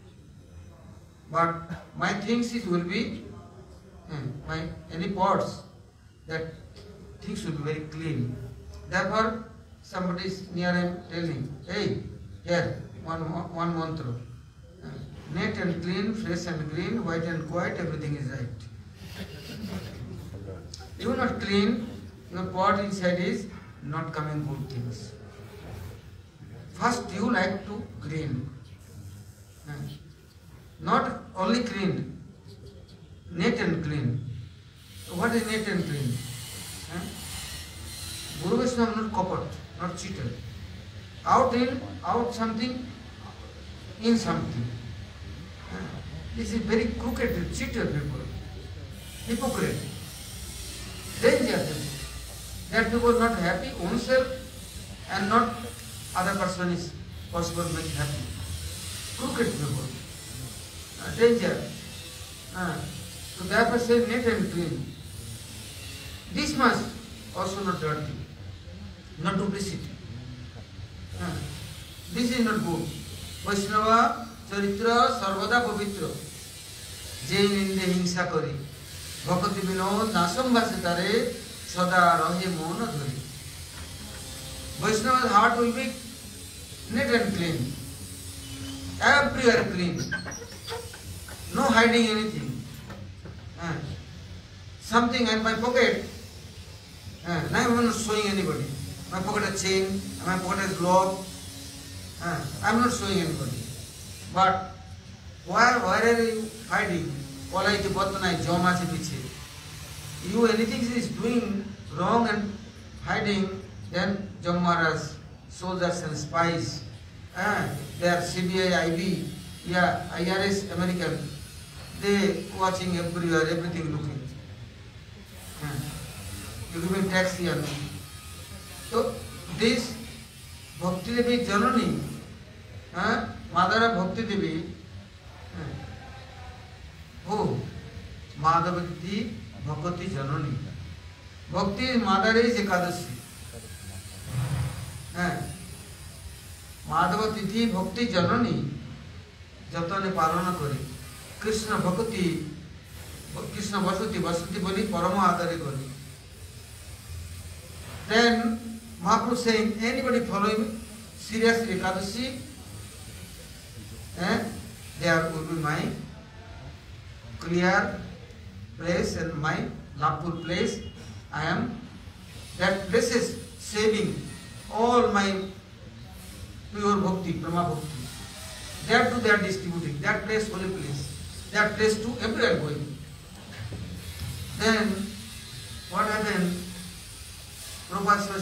But my things it will be, eh, my any pots, that things should be very clean. Therefore, somebody is near him telling, hey, here, one, one mantra. Uh, neat and clean, fresh and green, white and quiet, everything is right. You are not clean, your pot inside is not coming good things. First you like to clean. Not only clean, neat and clean. What is neat and clean? Guru Vaishnava not coppered, not cheated. Out in, out something, in something. This is very crooked, cheated people. Hypocrite. Danger people. That people are not happy oneself and not other person is possible to make happy. Crooked people. Uh, danger. Uh, so therefore say neat and clean. This much also not dirty. Not duplicity. Uh, this is not good. Vaishnava charitra sarvada pavitra. Jain inde hingsa kari. Bhakti vinod nasam vasitare sada rahe mona dhari. Vaishnava's heart will be neat and clean. Everywhere clean. No hiding anything. Uh, something in my pocket. Uh, now I am not showing anybody. My pocket has chain, my pocket has glove. Uh, I am not showing anybody. But where, where are you hiding? Polaiti Bhattanai Jomasi Piche. You anything is doing wrong and hiding, then Jammaras, soldiers and spies, uh, they are C B I, I B, yeah, I R S, American, they watching everywhere, everything looking. Uh, you giving tax here. So this Bhakti Devi Janani, uh, Madara Bhakti Devi, uh, who? Madhavati Bhakti Janani. Bhakti is Mother is Ekadashi. Madhavati Bhakti Janani Jatane Parana Kori. Krishna Bhakti, Krishna Vasuti, Vasuti Bali Parama Adare Kori. Then Mahaprabhu saying, anybody following seriously Ekadashi, eh, there will be my clear place and my loveful place. I am, that place is saving all my pure bhakti, prama bhakti. That too they are distributing, that place, holy place, that place too everywhere going. Then what happened? Prabhupada Srivas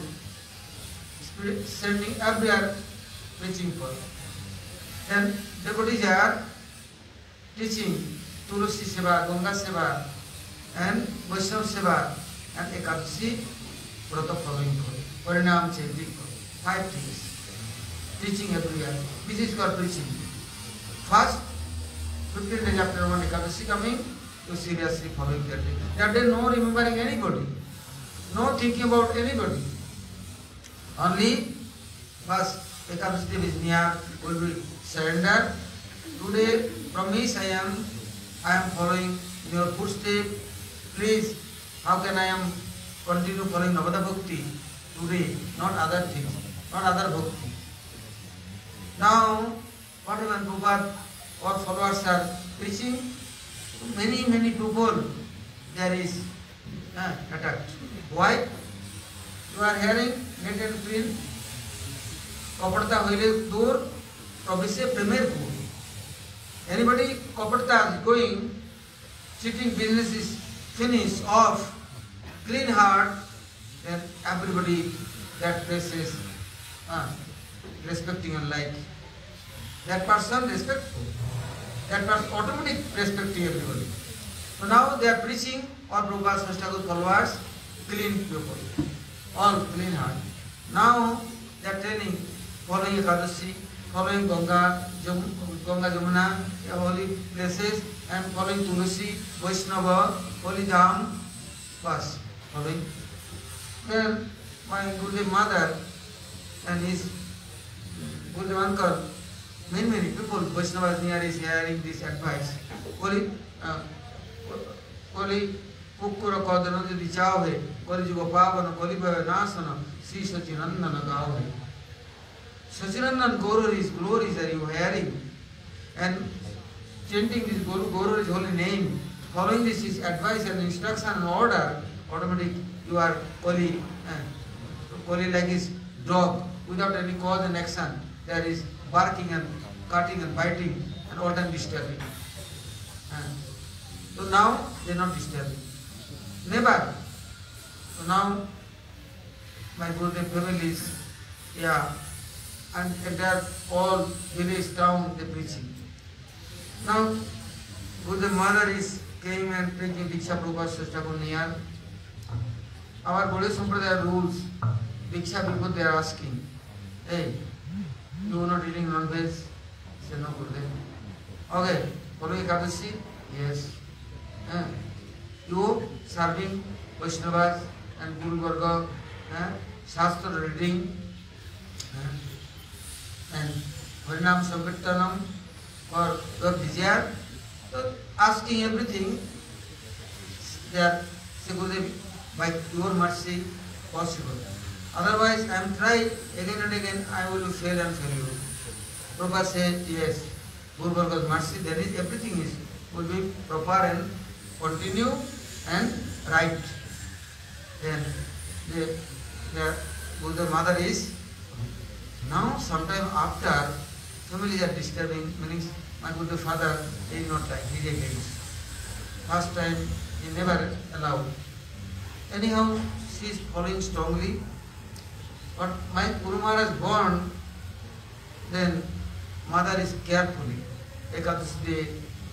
Thakur sending everywhere preaching for. Then devotees are teaching Tulsi Seva, Ganga Seva, and Vaishnava Seva, and Ekadashi Vrata following for. Parinam chanting for. Five things. Teaching everywhere. This is called preaching. First, fifteen days after one Ekadashi coming, you seriously following that day. That day no remembering anybody. No thinking about anybody. Only first Ekadashi Dev is near, will be surrender. Today, promise I am I am following your footsteps. Please, how can I am continue following Navada Bhakti today, not other things, not other Bhakti. Now, whatever Prabhupada or followers are preaching, many, many people there is uh, attacked. Why? You are hearing net and clean, Kapadta Hoile Dur, Prabhise Premier Pur. Anybody Kapadta is going, cheating business is finished off, clean heart, then everybody that place is uh, respecting and like. That person respectful. That person automatic respecting everybody. So now they are preaching all Prabhupada Srivas followers, clean people, all clean heart. Now they are telling, following Ekadashi, following Ganga, Jam, Ganga Jamuna, holy places, and following Tulsi, Vaishnava, Holy Dham, bas, following. Then my Gurudev mother and his Gurudev uncle, many, many people, Vaishnavas near is hearing this advice. Holy, uh, Holy, Kukura Kodana Di Chave, Holy Jugopavana, Holy Nasana, Sri Sachinandana Gave. Sachinandan Gauru's glories are you hearing? And chanting this Guru, Gauru's holy name, following this is advice and instruction and order, automatic you are holy. Uh, holy like his dog, without any cause and action. There is barking and cutting and biting and all time disturbing. Uh, so now they are not disturbing. Never. So now my Gurudev families, yeah, and entire all village, town, they preaching. Now Gurudev mother is came and taking Diksha Prabhupada Srista near. Our Gaudiya Sampradaya rules, Diksha people they are asking, hey, you are not eating non-veg? Say no, Gurudev. Okay, following Ekadashi? Yes. Eh? You serving Vaishnavas and Guru Varga, eh? Shastra reading, eh? And Harinam Sankirtanam for your desire. So asking everything, they are, say Gurudev, by your mercy possible. Otherwise, I am trying again and again, I will fail and fail you. Prabhupada said, yes, Guru Varga's mercy, there is everything is will be proper and continue and right. Then the, the Gurudev mother is now sometime after families are disturbing, meaning my Gurudev father is not like, he is against. First time he never allowed. Anyhow, she is following strongly. But my Guru Maharaj born, then mother is carefully, Ekadashi day,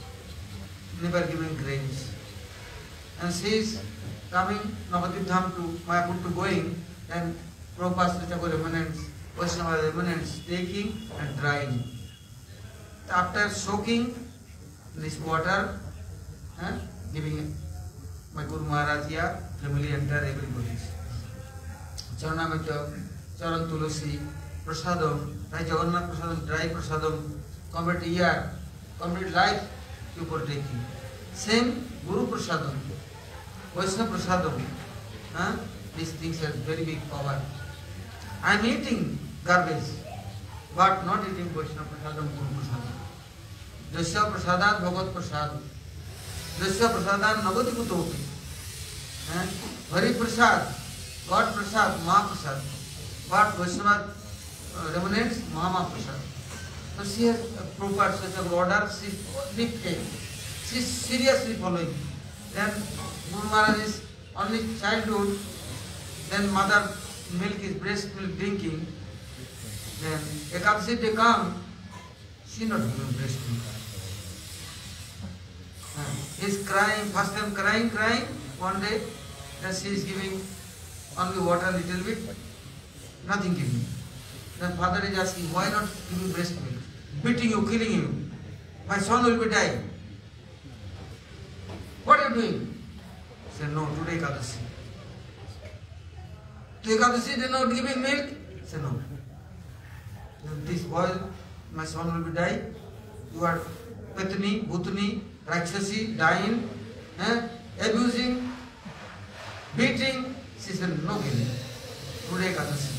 never giving grains. And she is coming Navadip Dham to Mayapur to going, and Prabhupada Srita remnants, Vaishnava remnants, taking and drying. After soaking this water, eh, giving my Guru Maharaj here, family entire everybody. Charanamita, Charan Tulasi, Prasadam, Rai Jagannath Prasadam, dry Prasadam, complete year, complete life you are taking. Same Guru Prasadam, Vaishnava Prasadam, huh? These things have very big power. I am eating garbage, but not eating Vaishnava Prasadam, Guru Prasadam. Dasya Prasadat Bhagavad Prasad. Dasya Prasadat Nagati Kutoti. Hari Prasad, God Prasad, Maha Prasad. But Vaishnava uh, remnants Maha Prasad. So she has uh, proper such a order, she is deep faith. She is seriously following. Then Guru Maharaj is only childhood, then mother milk is breast milk drinking. Then Ekadashi they come, she not giving breast milk. He is crying, first time crying, crying, one day, then she is giving only water little bit, nothing giving. Then father is asking, why not giving breast milk? Beating you, killing you. My son will be dying. What are you doing? He said, no, today Ekadashi. To Ekadashi they are not giving milk? He said, no. This boy, my son will be dying. You are Patni, Bhutni, Rakshasi, dying, eh? Abusing, beating. She said, no giving. Today Ekadashi.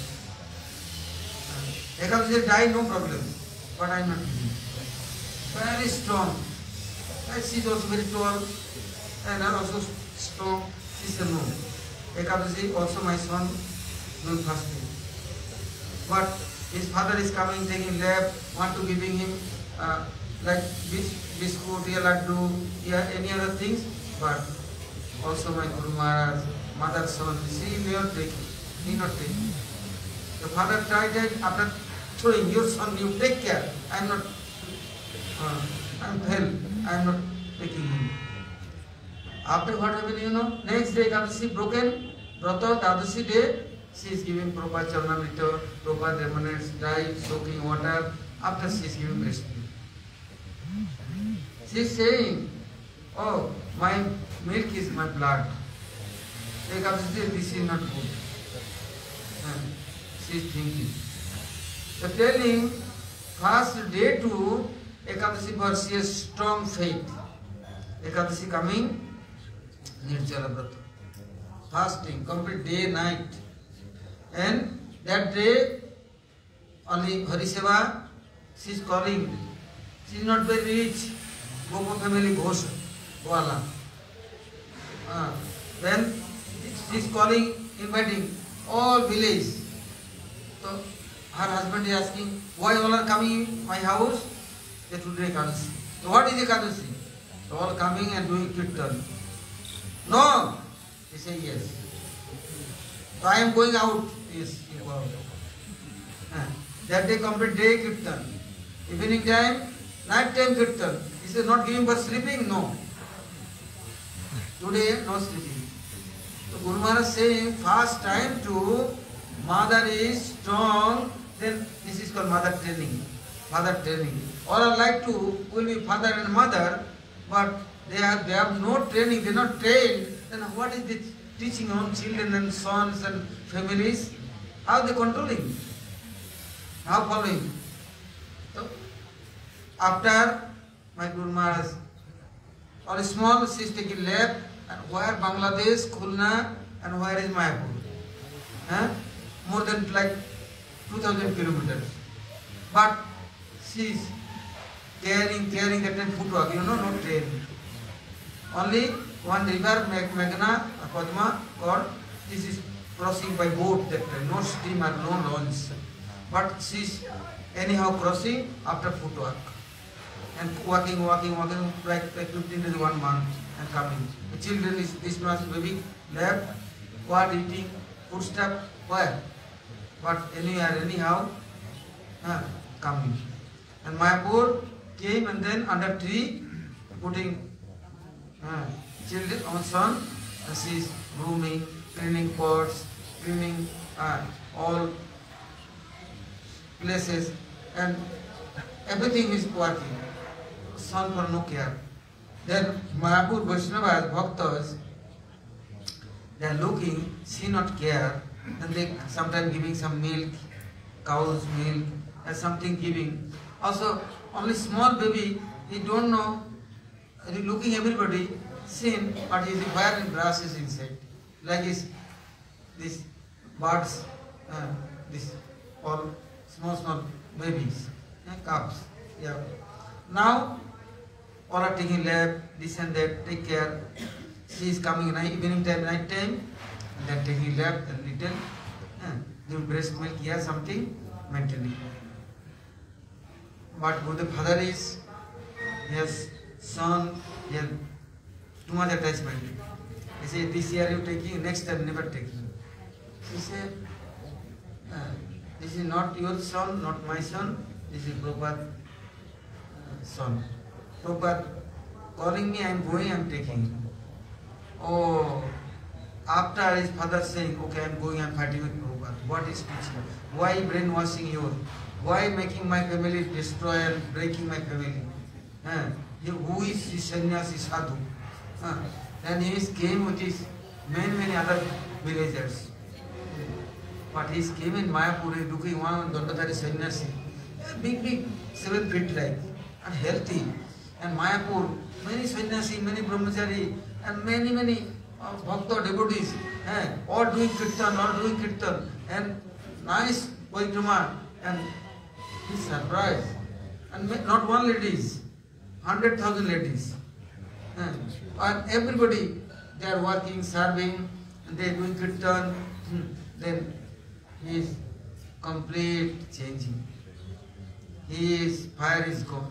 Ekadashi die, no problem. But I am not giving. Very strong. And she is also very tall and also strong. She said, no. Ekadashi, also my son will fast me. But his father is coming, taking lab, want to giving him uh, like biscuit, yeah, laddu, yeah, any other things. But also my Guru Maharaj, mother, son, she will not take, he not take. The father tried it after throwing your son, you take care. I am not, uh, I am fail, I am not taking him. After what happened, you know, next day Ekadashi broken, Brata, Dadashi day, she is giving Prabhupada Charanamrita, Prabhupada remnants, dry, soaking water, after she is giving breast milk. She is saying, oh, my milk is my blood. Ekadashi, this is not good. And she is thinking. So telling, first day to Ekadashi for she has strong faith. Ekadashi coming, Nirjala Brata. Fasting, complete day, night. And that day, only Hariseva, she is calling. She is not very rich. Gopa family, Ghosh, Goala. Uh, then she is calling, inviting all village. So her husband is asking, why all are coming in my house? They today Ekadushi. So what is Ekadushi? So all coming and doing kirtan. No! He said yes. So I am going out. Yes, he go out. Uh, that day complete day kirtan. Evening time, night time kirtan. He said not giving for sleeping? No. Today no sleeping. So Guru Maharaj saying first time to mother is strong, then this is called mother training. Mother training. All are like to will be father and mother, but they have they have no training, they are not trained. Then what is this teaching on children and sons and families? How they controlling? How following? So after my Guru Maharaj, or small she is taking left, and where Bangladesh, Khulna, and where is Mayapur? Huh? More than like two thousand kilometers. But she is carrying, carrying that time footwork, you know, no train. Only one river, Meghna, Padma, called, this is crossing by boat that time, no steamer, no launch. But she is anyhow crossing after footwork. And walking, walking, walking, like, like fifteen days, one month, and coming. The children is this much baby left, what eating, footstep, where? But anywhere, anyhow, uh, coming. And Mayapur came and then under tree, putting uh, children on son, and she is grooming, cleaning pots, cleaning uh, all places, and everything is working. Son for no care. Then Mayapur Vaishnavas, Bhaktas, they are looking, she not care, and they sometimes giving some milk, cow's milk, and something giving. Also, only small baby, he don't know, he looking everybody, seen, but he is wearing grasses inside. Like this, this birds, uh, this all small, small babies, uh, calves. Yeah. Now, all are taking lab, this and that, take care. She is coming night, evening time, night time, and then taking lab a little, uh, give breast milk here, something, maintaining. But with the father is, he has son, he has too much attachment. He said, this year you taking, next time never taking. She said, uh, this is not your son, not my son, this is Prabhupada's uh, son. Prabhupada calling me, I am going, I am taking. Oh, after his father saying, okay, I am going, I am fighting with Prabhupada. What is teaching? Why brainwashing you? Why making my family destroy and breaking my family? Uh, who is this sannyasi sadhu? Uh, then he came with his many, many other villagers. But he came in Mayapur, looking one Dandatari sannyasi, big, big, seven feet like, and healthy. And Mayapur, many sannyasi, many brahmachari, and many, many uh, bhakta devotees, eh, all doing kirtan, all doing kirtan, and nice parikrama, and he's surprised. And not one ladies, hundred thousand ladies. Eh, and everybody, they are working, serving, and they are doing kirtan. Hmm. Then he is complete changing. His fire is gone.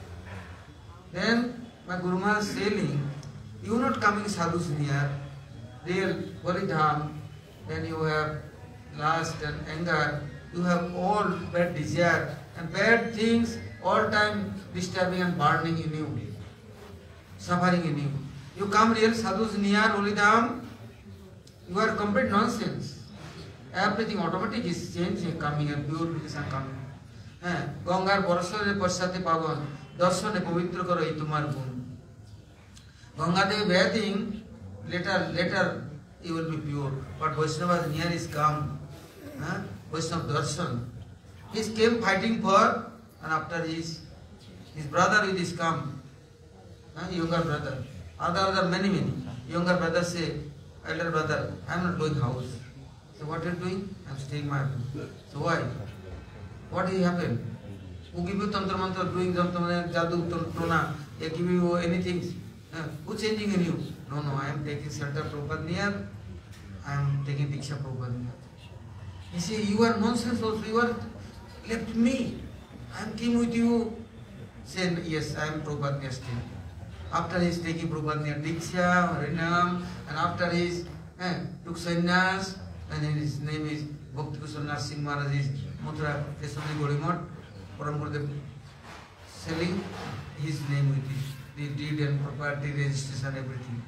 Then my Guru Maharaj is telling, you not coming sadhus near, real Varidham, then you have lust and anger, you have all bad desire and bad things all time disturbing and burning in you, suffering in you. You come real sadhus near Varidham, you are complete nonsense. Everything automatic is changing, coming and purification coming. Gangar Borasare Pasate Pavan, Darsane Pavitra Karo Itumar Gun. Ganga Devi bathing, later, later you will be pure. But Vaishnava near is come. Huh? Vaishnava Darshan. He came fighting for, and after his, his brother with his come, huh? Younger brother. Other, other, many, many. Younger brother say, elder brother, I am not going house. So what are you doing? I am staying my home. So why? What will happen? Who give you tantra mantra, doing tantra, jadoo, tona, they give you anything. Uh, who changing in you? No, no, I am taking shelter Prabhupada near, I am taking Diksha Prabhupada near. He said, you are nonsense also, you are left me. I came with you. Said, yes, I am Prabhupada Nyasti. After he is taking Prabhupada near Diksha, Harinam, and after he is, eh, took sannyas, and his name is Bhakti Kusana Singh Maharaj is Mutra Keswani Gaudimat, Param Gurudev selling his name with it, the deed and property registration, everything.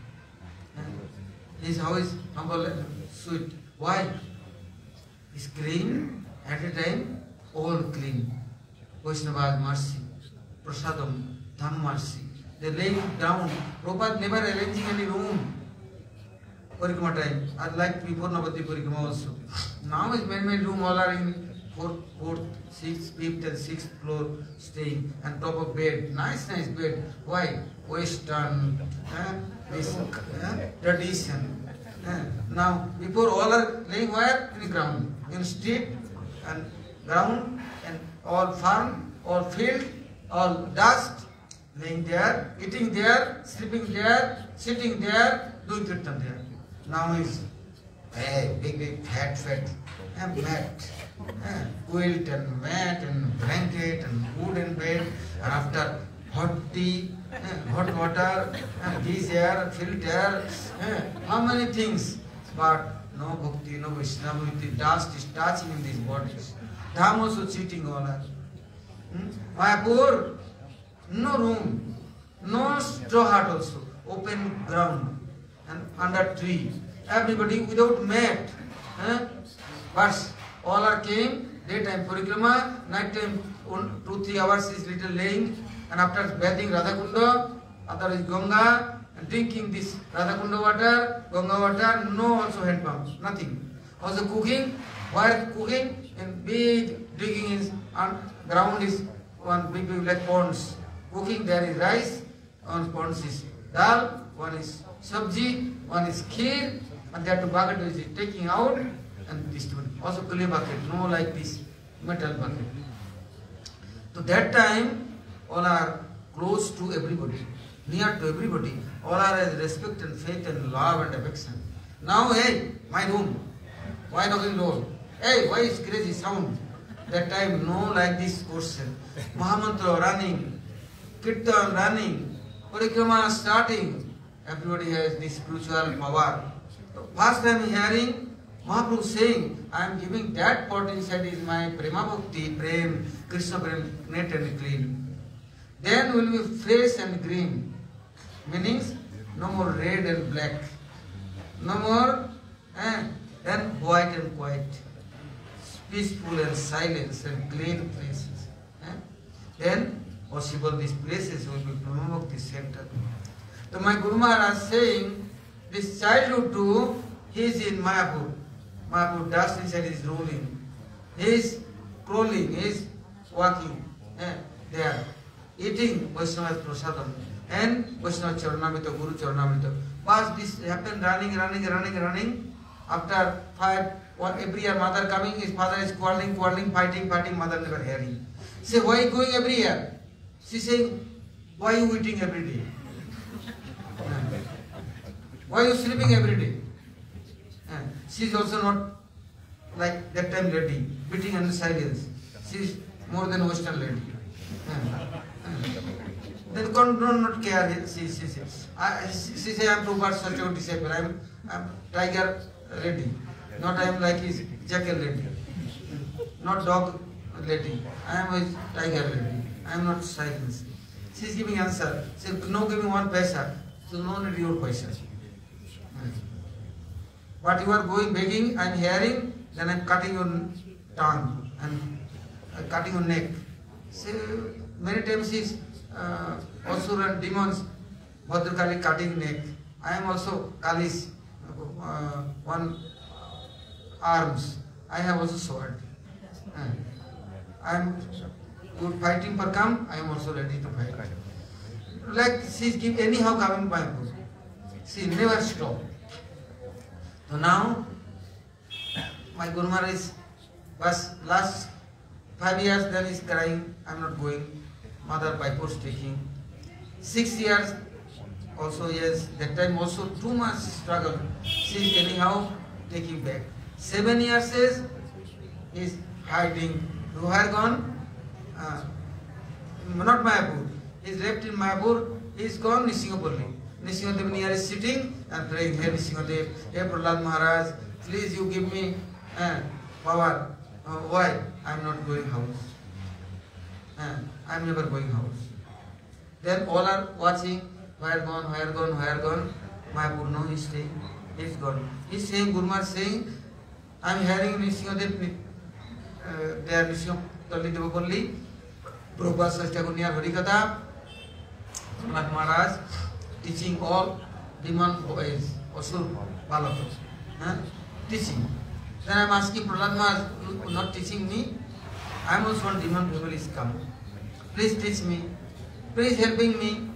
His house is humble and sweet. Why? He's clean at a time, all clean. Vaishnava's mercy, Prasadam, Dham mercy. They lay down. Prabhupada never arranging any room. Parikrama time. Unlike before Navadvip Parikrama also. Now is man-made room, all are in fourth, fourth, sixth, fifth and sixth floor staying, and top of bed. Nice, nice bed. Why? Western, eh? This eh? tradition. Eh? Now, before all are laying where? In the ground. In street and ground and all farm, all field, all dust. Laying there, eating there, sleeping there, sitting there, doing kirtan there. Now is hey, big, big, fat, fat, and mat, eh, quilt and mat and blanket and wood and bed, and after hot tea, eh, hot water, and this air, filled air, eh, how many things? But no bhakti, no Vaishnava, the dust is touching in these bodies. Dham also cheating all are. Hmm? Mayapur, no room, no straw hut also, open ground and under tree. Everybody without mat. Eh? But all are came, daytime parikrama, night time one, two, three hours is little laying, and after bathing Radhakunda, other is Ganga, and drinking this Radhakunda water, Ganga water, no also hand pump, nothing. Also cooking, while cooking, in big digging is on ground is one big big like ponds. Cooking there is rice, one ponds is dal, one is sabji, one is kheer, and that bucket is taking out and this one. Also clay bucket, no like this metal bucket. So that time all are close to everybody, near to everybody. All are as respect and faith and love and affection. Now, hey, my room, why knocking door? Hey, why is crazy sound? That time no like this question. Mahamantra running, Kirtan running, Parikrama starting. Everybody has this spiritual power. So first time hearing Mahaprabhu saying, I am giving that pot inside is my Prema Bhakti, Prem, Krishna Prem, net and clean. Then will be fresh and green. Meanings, no more red and black. No more, eh, then white and quiet. Peaceful and silence and clean places. Eh? Then possible these places will be Brahma Bhakti center. So my Guru Maharaj saying, this childhood too, he is in Mayapur. Mayapur dust inside is rolling. He is crawling, he is walking eh, there, eating Vaishnava Prasadam and Vaishnava Charanamrita, Guru Charanamrita. But this happened running, running, running, running. After five, one, every year mother coming, his father is quarreling, quarreling, fighting, fighting, mother never hearing. He say, why are you going every year? She saying, why are you eating every day? Why are you sleeping every day? She is also not like that time lady, beating in silence. She is more than Western lady. Then don't not care. She, she, she, I, she, she say, I am Prabhupada's such a disciple. I am, I am tiger lady. Not I am like his jackal lady. Not dog lady. I am a tiger lady. I am not silence. She is giving answer. She said, no giving one paisa. So no need your paisa. But you are going begging, I am hearing, then I am cutting your tongue and uh, cutting your neck. So many times is uh, Asura and demons, Bhadrakali cutting neck. I am also Kali's uh, one arms. I have also sword. Uh, I am good fighting for come, I am also ready to fight. Like she is give anyhow coming by. She never stop. So now, my Guru Maharaj is, was last five years, then is crying, I am not going. Mother by force taking. Six years, also yes, that time also too much struggle. She is anyhow taking back. Seven years is He's hiding. Where gone? Uh, not Mayapur. He's left in Mayapur. He's gone Nisingapurli. Nisinghadev near is sitting and praying, Hey Nisinghadev, Hey Prahlad Maharaj, please you give me uh, power. Uh, why? I'm not going house. Uh, I'm never going house. Then all are watching, where gone, where gone, where gone. Mayapur, no, he's staying. He's gone. He's saying, Guru Maharaj saying, I'm hearing Nisinghadev, uh, they are Nisinghadev Devapalli, Prabhupada Sastha near Harikatha, Prahlad Maharaj teaching all demon boys, Asur, Balakas, huh? Teaching. Then I'm asking Prahlad Maharaj, not teaching me, I'm also one demon family is come. Please teach me, please helping me.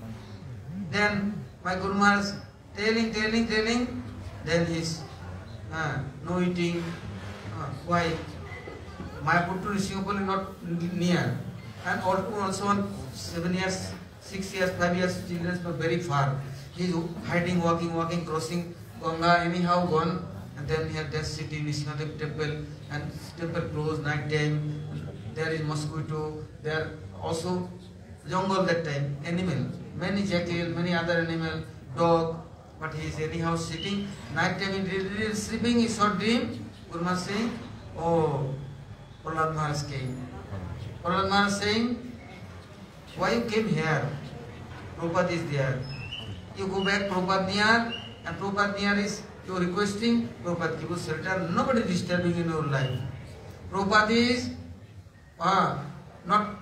Then my Guru Maharaj telling, telling, telling, then he's uh, no eating. Uh, why? Mayapur to Nisingapur is not near. And also on seven years, six years, five years, children were very far. He's hiding, walking, walking, crossing Ganga, anyhow gone. And then here there's city, Nisinghadev temple, and temple closed night time. There is mosquito, there also jungle that time, animal, many jackal, many other animal, dog, but he is anyhow sitting. Night time he is sleeping, he saw dream. Guru Maharaj saying, oh, Prahlad Maharaj came. Prahlad Maharaj saying, why you came here? Prabhupada is there. You go back, Prabhupada near, and Prabhupada near is, you are requesting, Prabhupada give you shelter, nobody disturbing in your life. Prabhupada is, ah, not,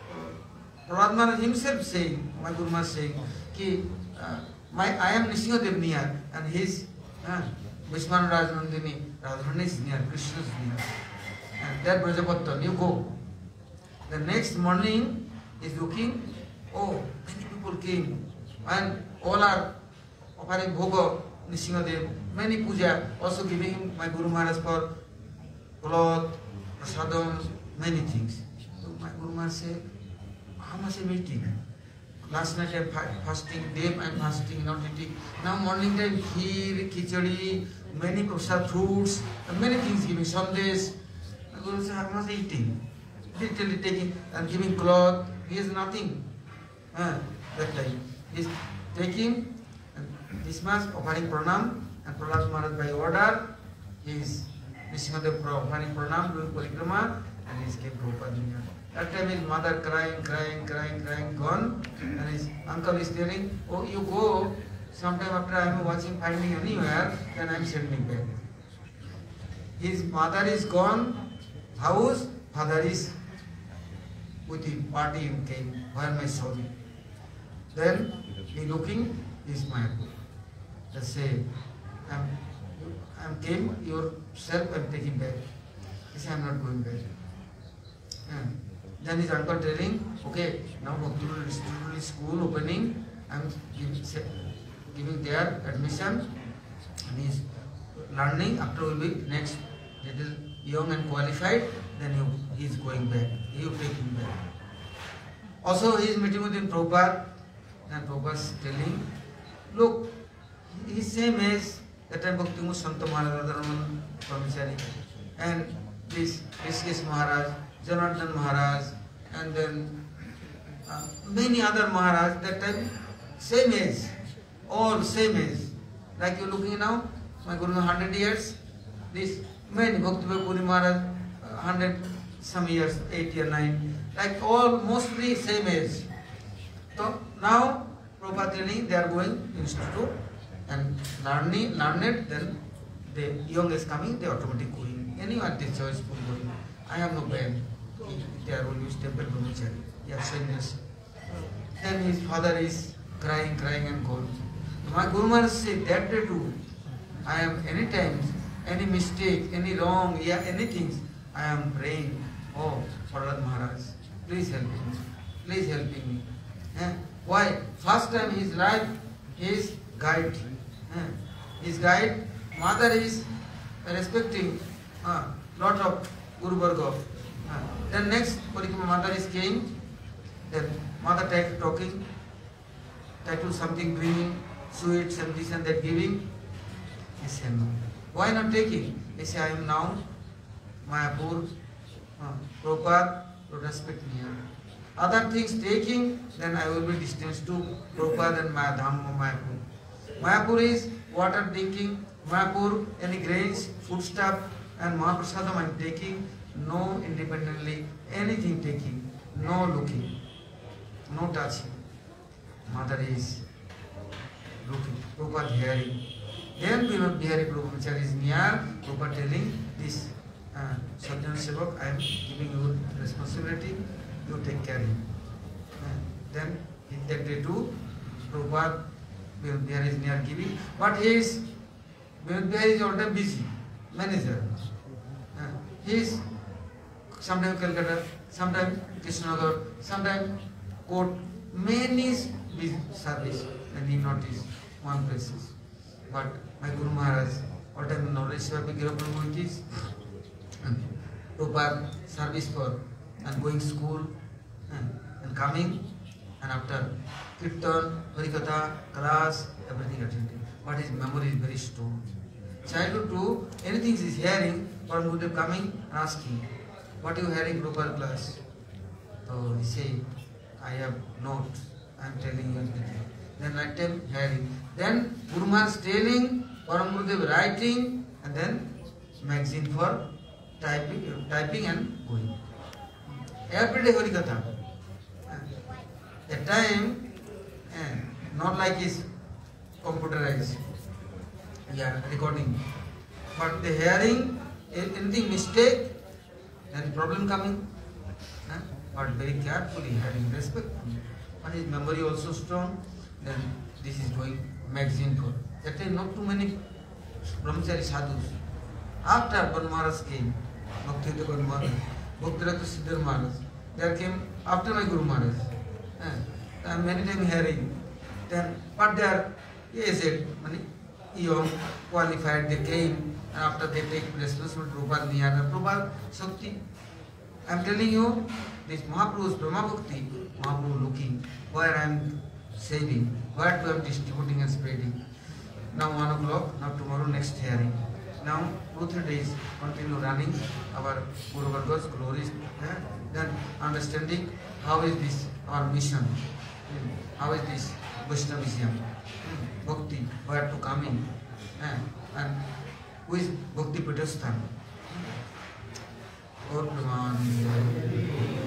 Prahlad Maharaj himself saying, my Guru Maharaj saying, ki, uh, my, I am Nisinghadev near, and his, uh, Vishwan Raj Nandini, Radharani is near, Krishna is near. And that Brajapattan, you go. The next morning, is looking, oh, many people came, and all are offering bhoga, Nisinghadev, many puja, also giving him my Guru Maharaj for cloth, prasadam, many things. So my Guru Maharaj said, how much am I eating? Last night I am fasting, day I am fasting, not eating. Now morning time, kheer, khichdi, many prasad fruits, and many things giving, sandesh. My Guru said, how much eating? Literally taking and giving cloth, he has nothing. Uh, that time. He is taking and this much offering pranam, and Prahlad Maharaj by order, he is Nisinghadev offering pranam, doing parikrama, and he is kept Prabhupada. That time his mother crying, crying, crying, crying, gone, and his uncle is telling, oh, you go, sometime after I am watching, finding anywhere, then I am sending back. His mother is gone, house, father is with the party in came, where my son. Then he looking, is my Mayapur. They say, I'm, I'm came, yourself I'm taking back. He said, I'm not going back. Yeah. Then his uncle telling, okay, now Bhakti school opening, I'm giving, giving their admission, and he is learning, after will be next, little young and qualified, then he, he is going back. He will take him back. Also, he is meeting with Prabhupada, and Prabhupada is telling, look, he is same age, that time Bhakti Santa Maharaj, Radharaman Brahmachari, and this Rishikesh Maharaj, Janardhan Maharaj, and then uh, many other Maharaj, that time same age, all same age. Like you looking now, my Guru one hundred years, this many Bhakti Puri Maharaj, one hundred some years, eight or nine, like all mostly same age. So now Prabhupada telling they are going institute and learning, learn it, then the young is coming, they automatically going. Anyone they choice for going. I have no plan. They are always temple brahmachari. They are strangers. Then his father is crying, crying and gone. My Guru Maharaj said that day too. I am any time, any mistake, any wrong, yeah, anything, I am praying. Oh, Prahlad Maharaj, please help me. Please help me. Eh? Why? First time his life, his guide. Eh? His guide, mother is respecting uh, lot of Guru Varga. Uh, then next, mother is came, then mother tried talking, tried to something bringing, sweets and this and that giving. He said no. Why not taking? He said, I am now Mayapur, Uh, Prabhupada, respect me. Other things taking, then I will be distanced to Prabhupada and Mayadham, Mayapur. Mayapur is water drinking, Mayapur, any grains, foodstuff, and Mahaprasadam I am taking, no independently, anything taking, no looking, no touching. Mother is looking, Prabhupada hearing. Then Vinod Bihari Prabhupada is near, Prabhupada telling this, uh, Sajjan Sevak, I am giving you responsibility, you take care of him. Uh, then he, that day too, Prabhupada, Vinod Bihari is near giving, but he is, Vinod Bihari is all time busy, manager. Uh, he is sometimes Calcutta, sometimes Krishnanagar, sometimes court, many service, and he noticed one places. But my Guru Maharaj, all time knowledge Swapi Girapurmurtis, Prabhupada service for and going school and, and coming, and after Kirtan, Harikatha, class, everything attending. But his memory is very strong. Childhood too, anything he is hearing, Param Gurudev coming and asking, what are you hearing Prabhupada class? So he say, I have notes, I am telling you everything. Then night time hearing. Then Guru Maharaj telling, Param Gurudev writing, and then magazine for typing, typing and going. Every day Harikatha. At time, eh, not like his computerized, yeah, recording. But the hearing, anything mistake, then problem coming. Eh? But very carefully, having respect. And his memory also strong. Then this is going magazine for. That time not too many brahmachari sadhus. After Pan Maharaj came, Bhakti Pan Maharaj, Bhakti Siddhar Maharaj, there came after my Guru Maharaj. Eh? I am many times hearing. Then, but they are, yes, it, young, qualified, they came, and after they take responsibility, Prabhupada Niyana, Prabhupada Shakti. I am telling you, this Mahaprabhu's Brahma Bhakti, Mahaprabhu looking, where I am saving, where I am distributing and spreading. Now one o'clock, now tomorrow next hearing. Now two, three days, continue running our Guru Varga's glories, eh? Then understanding how is this our mission, how is this Vaishnavism, Bhakti, where to come in, eh? And who is Bhakti Pitasthan. Or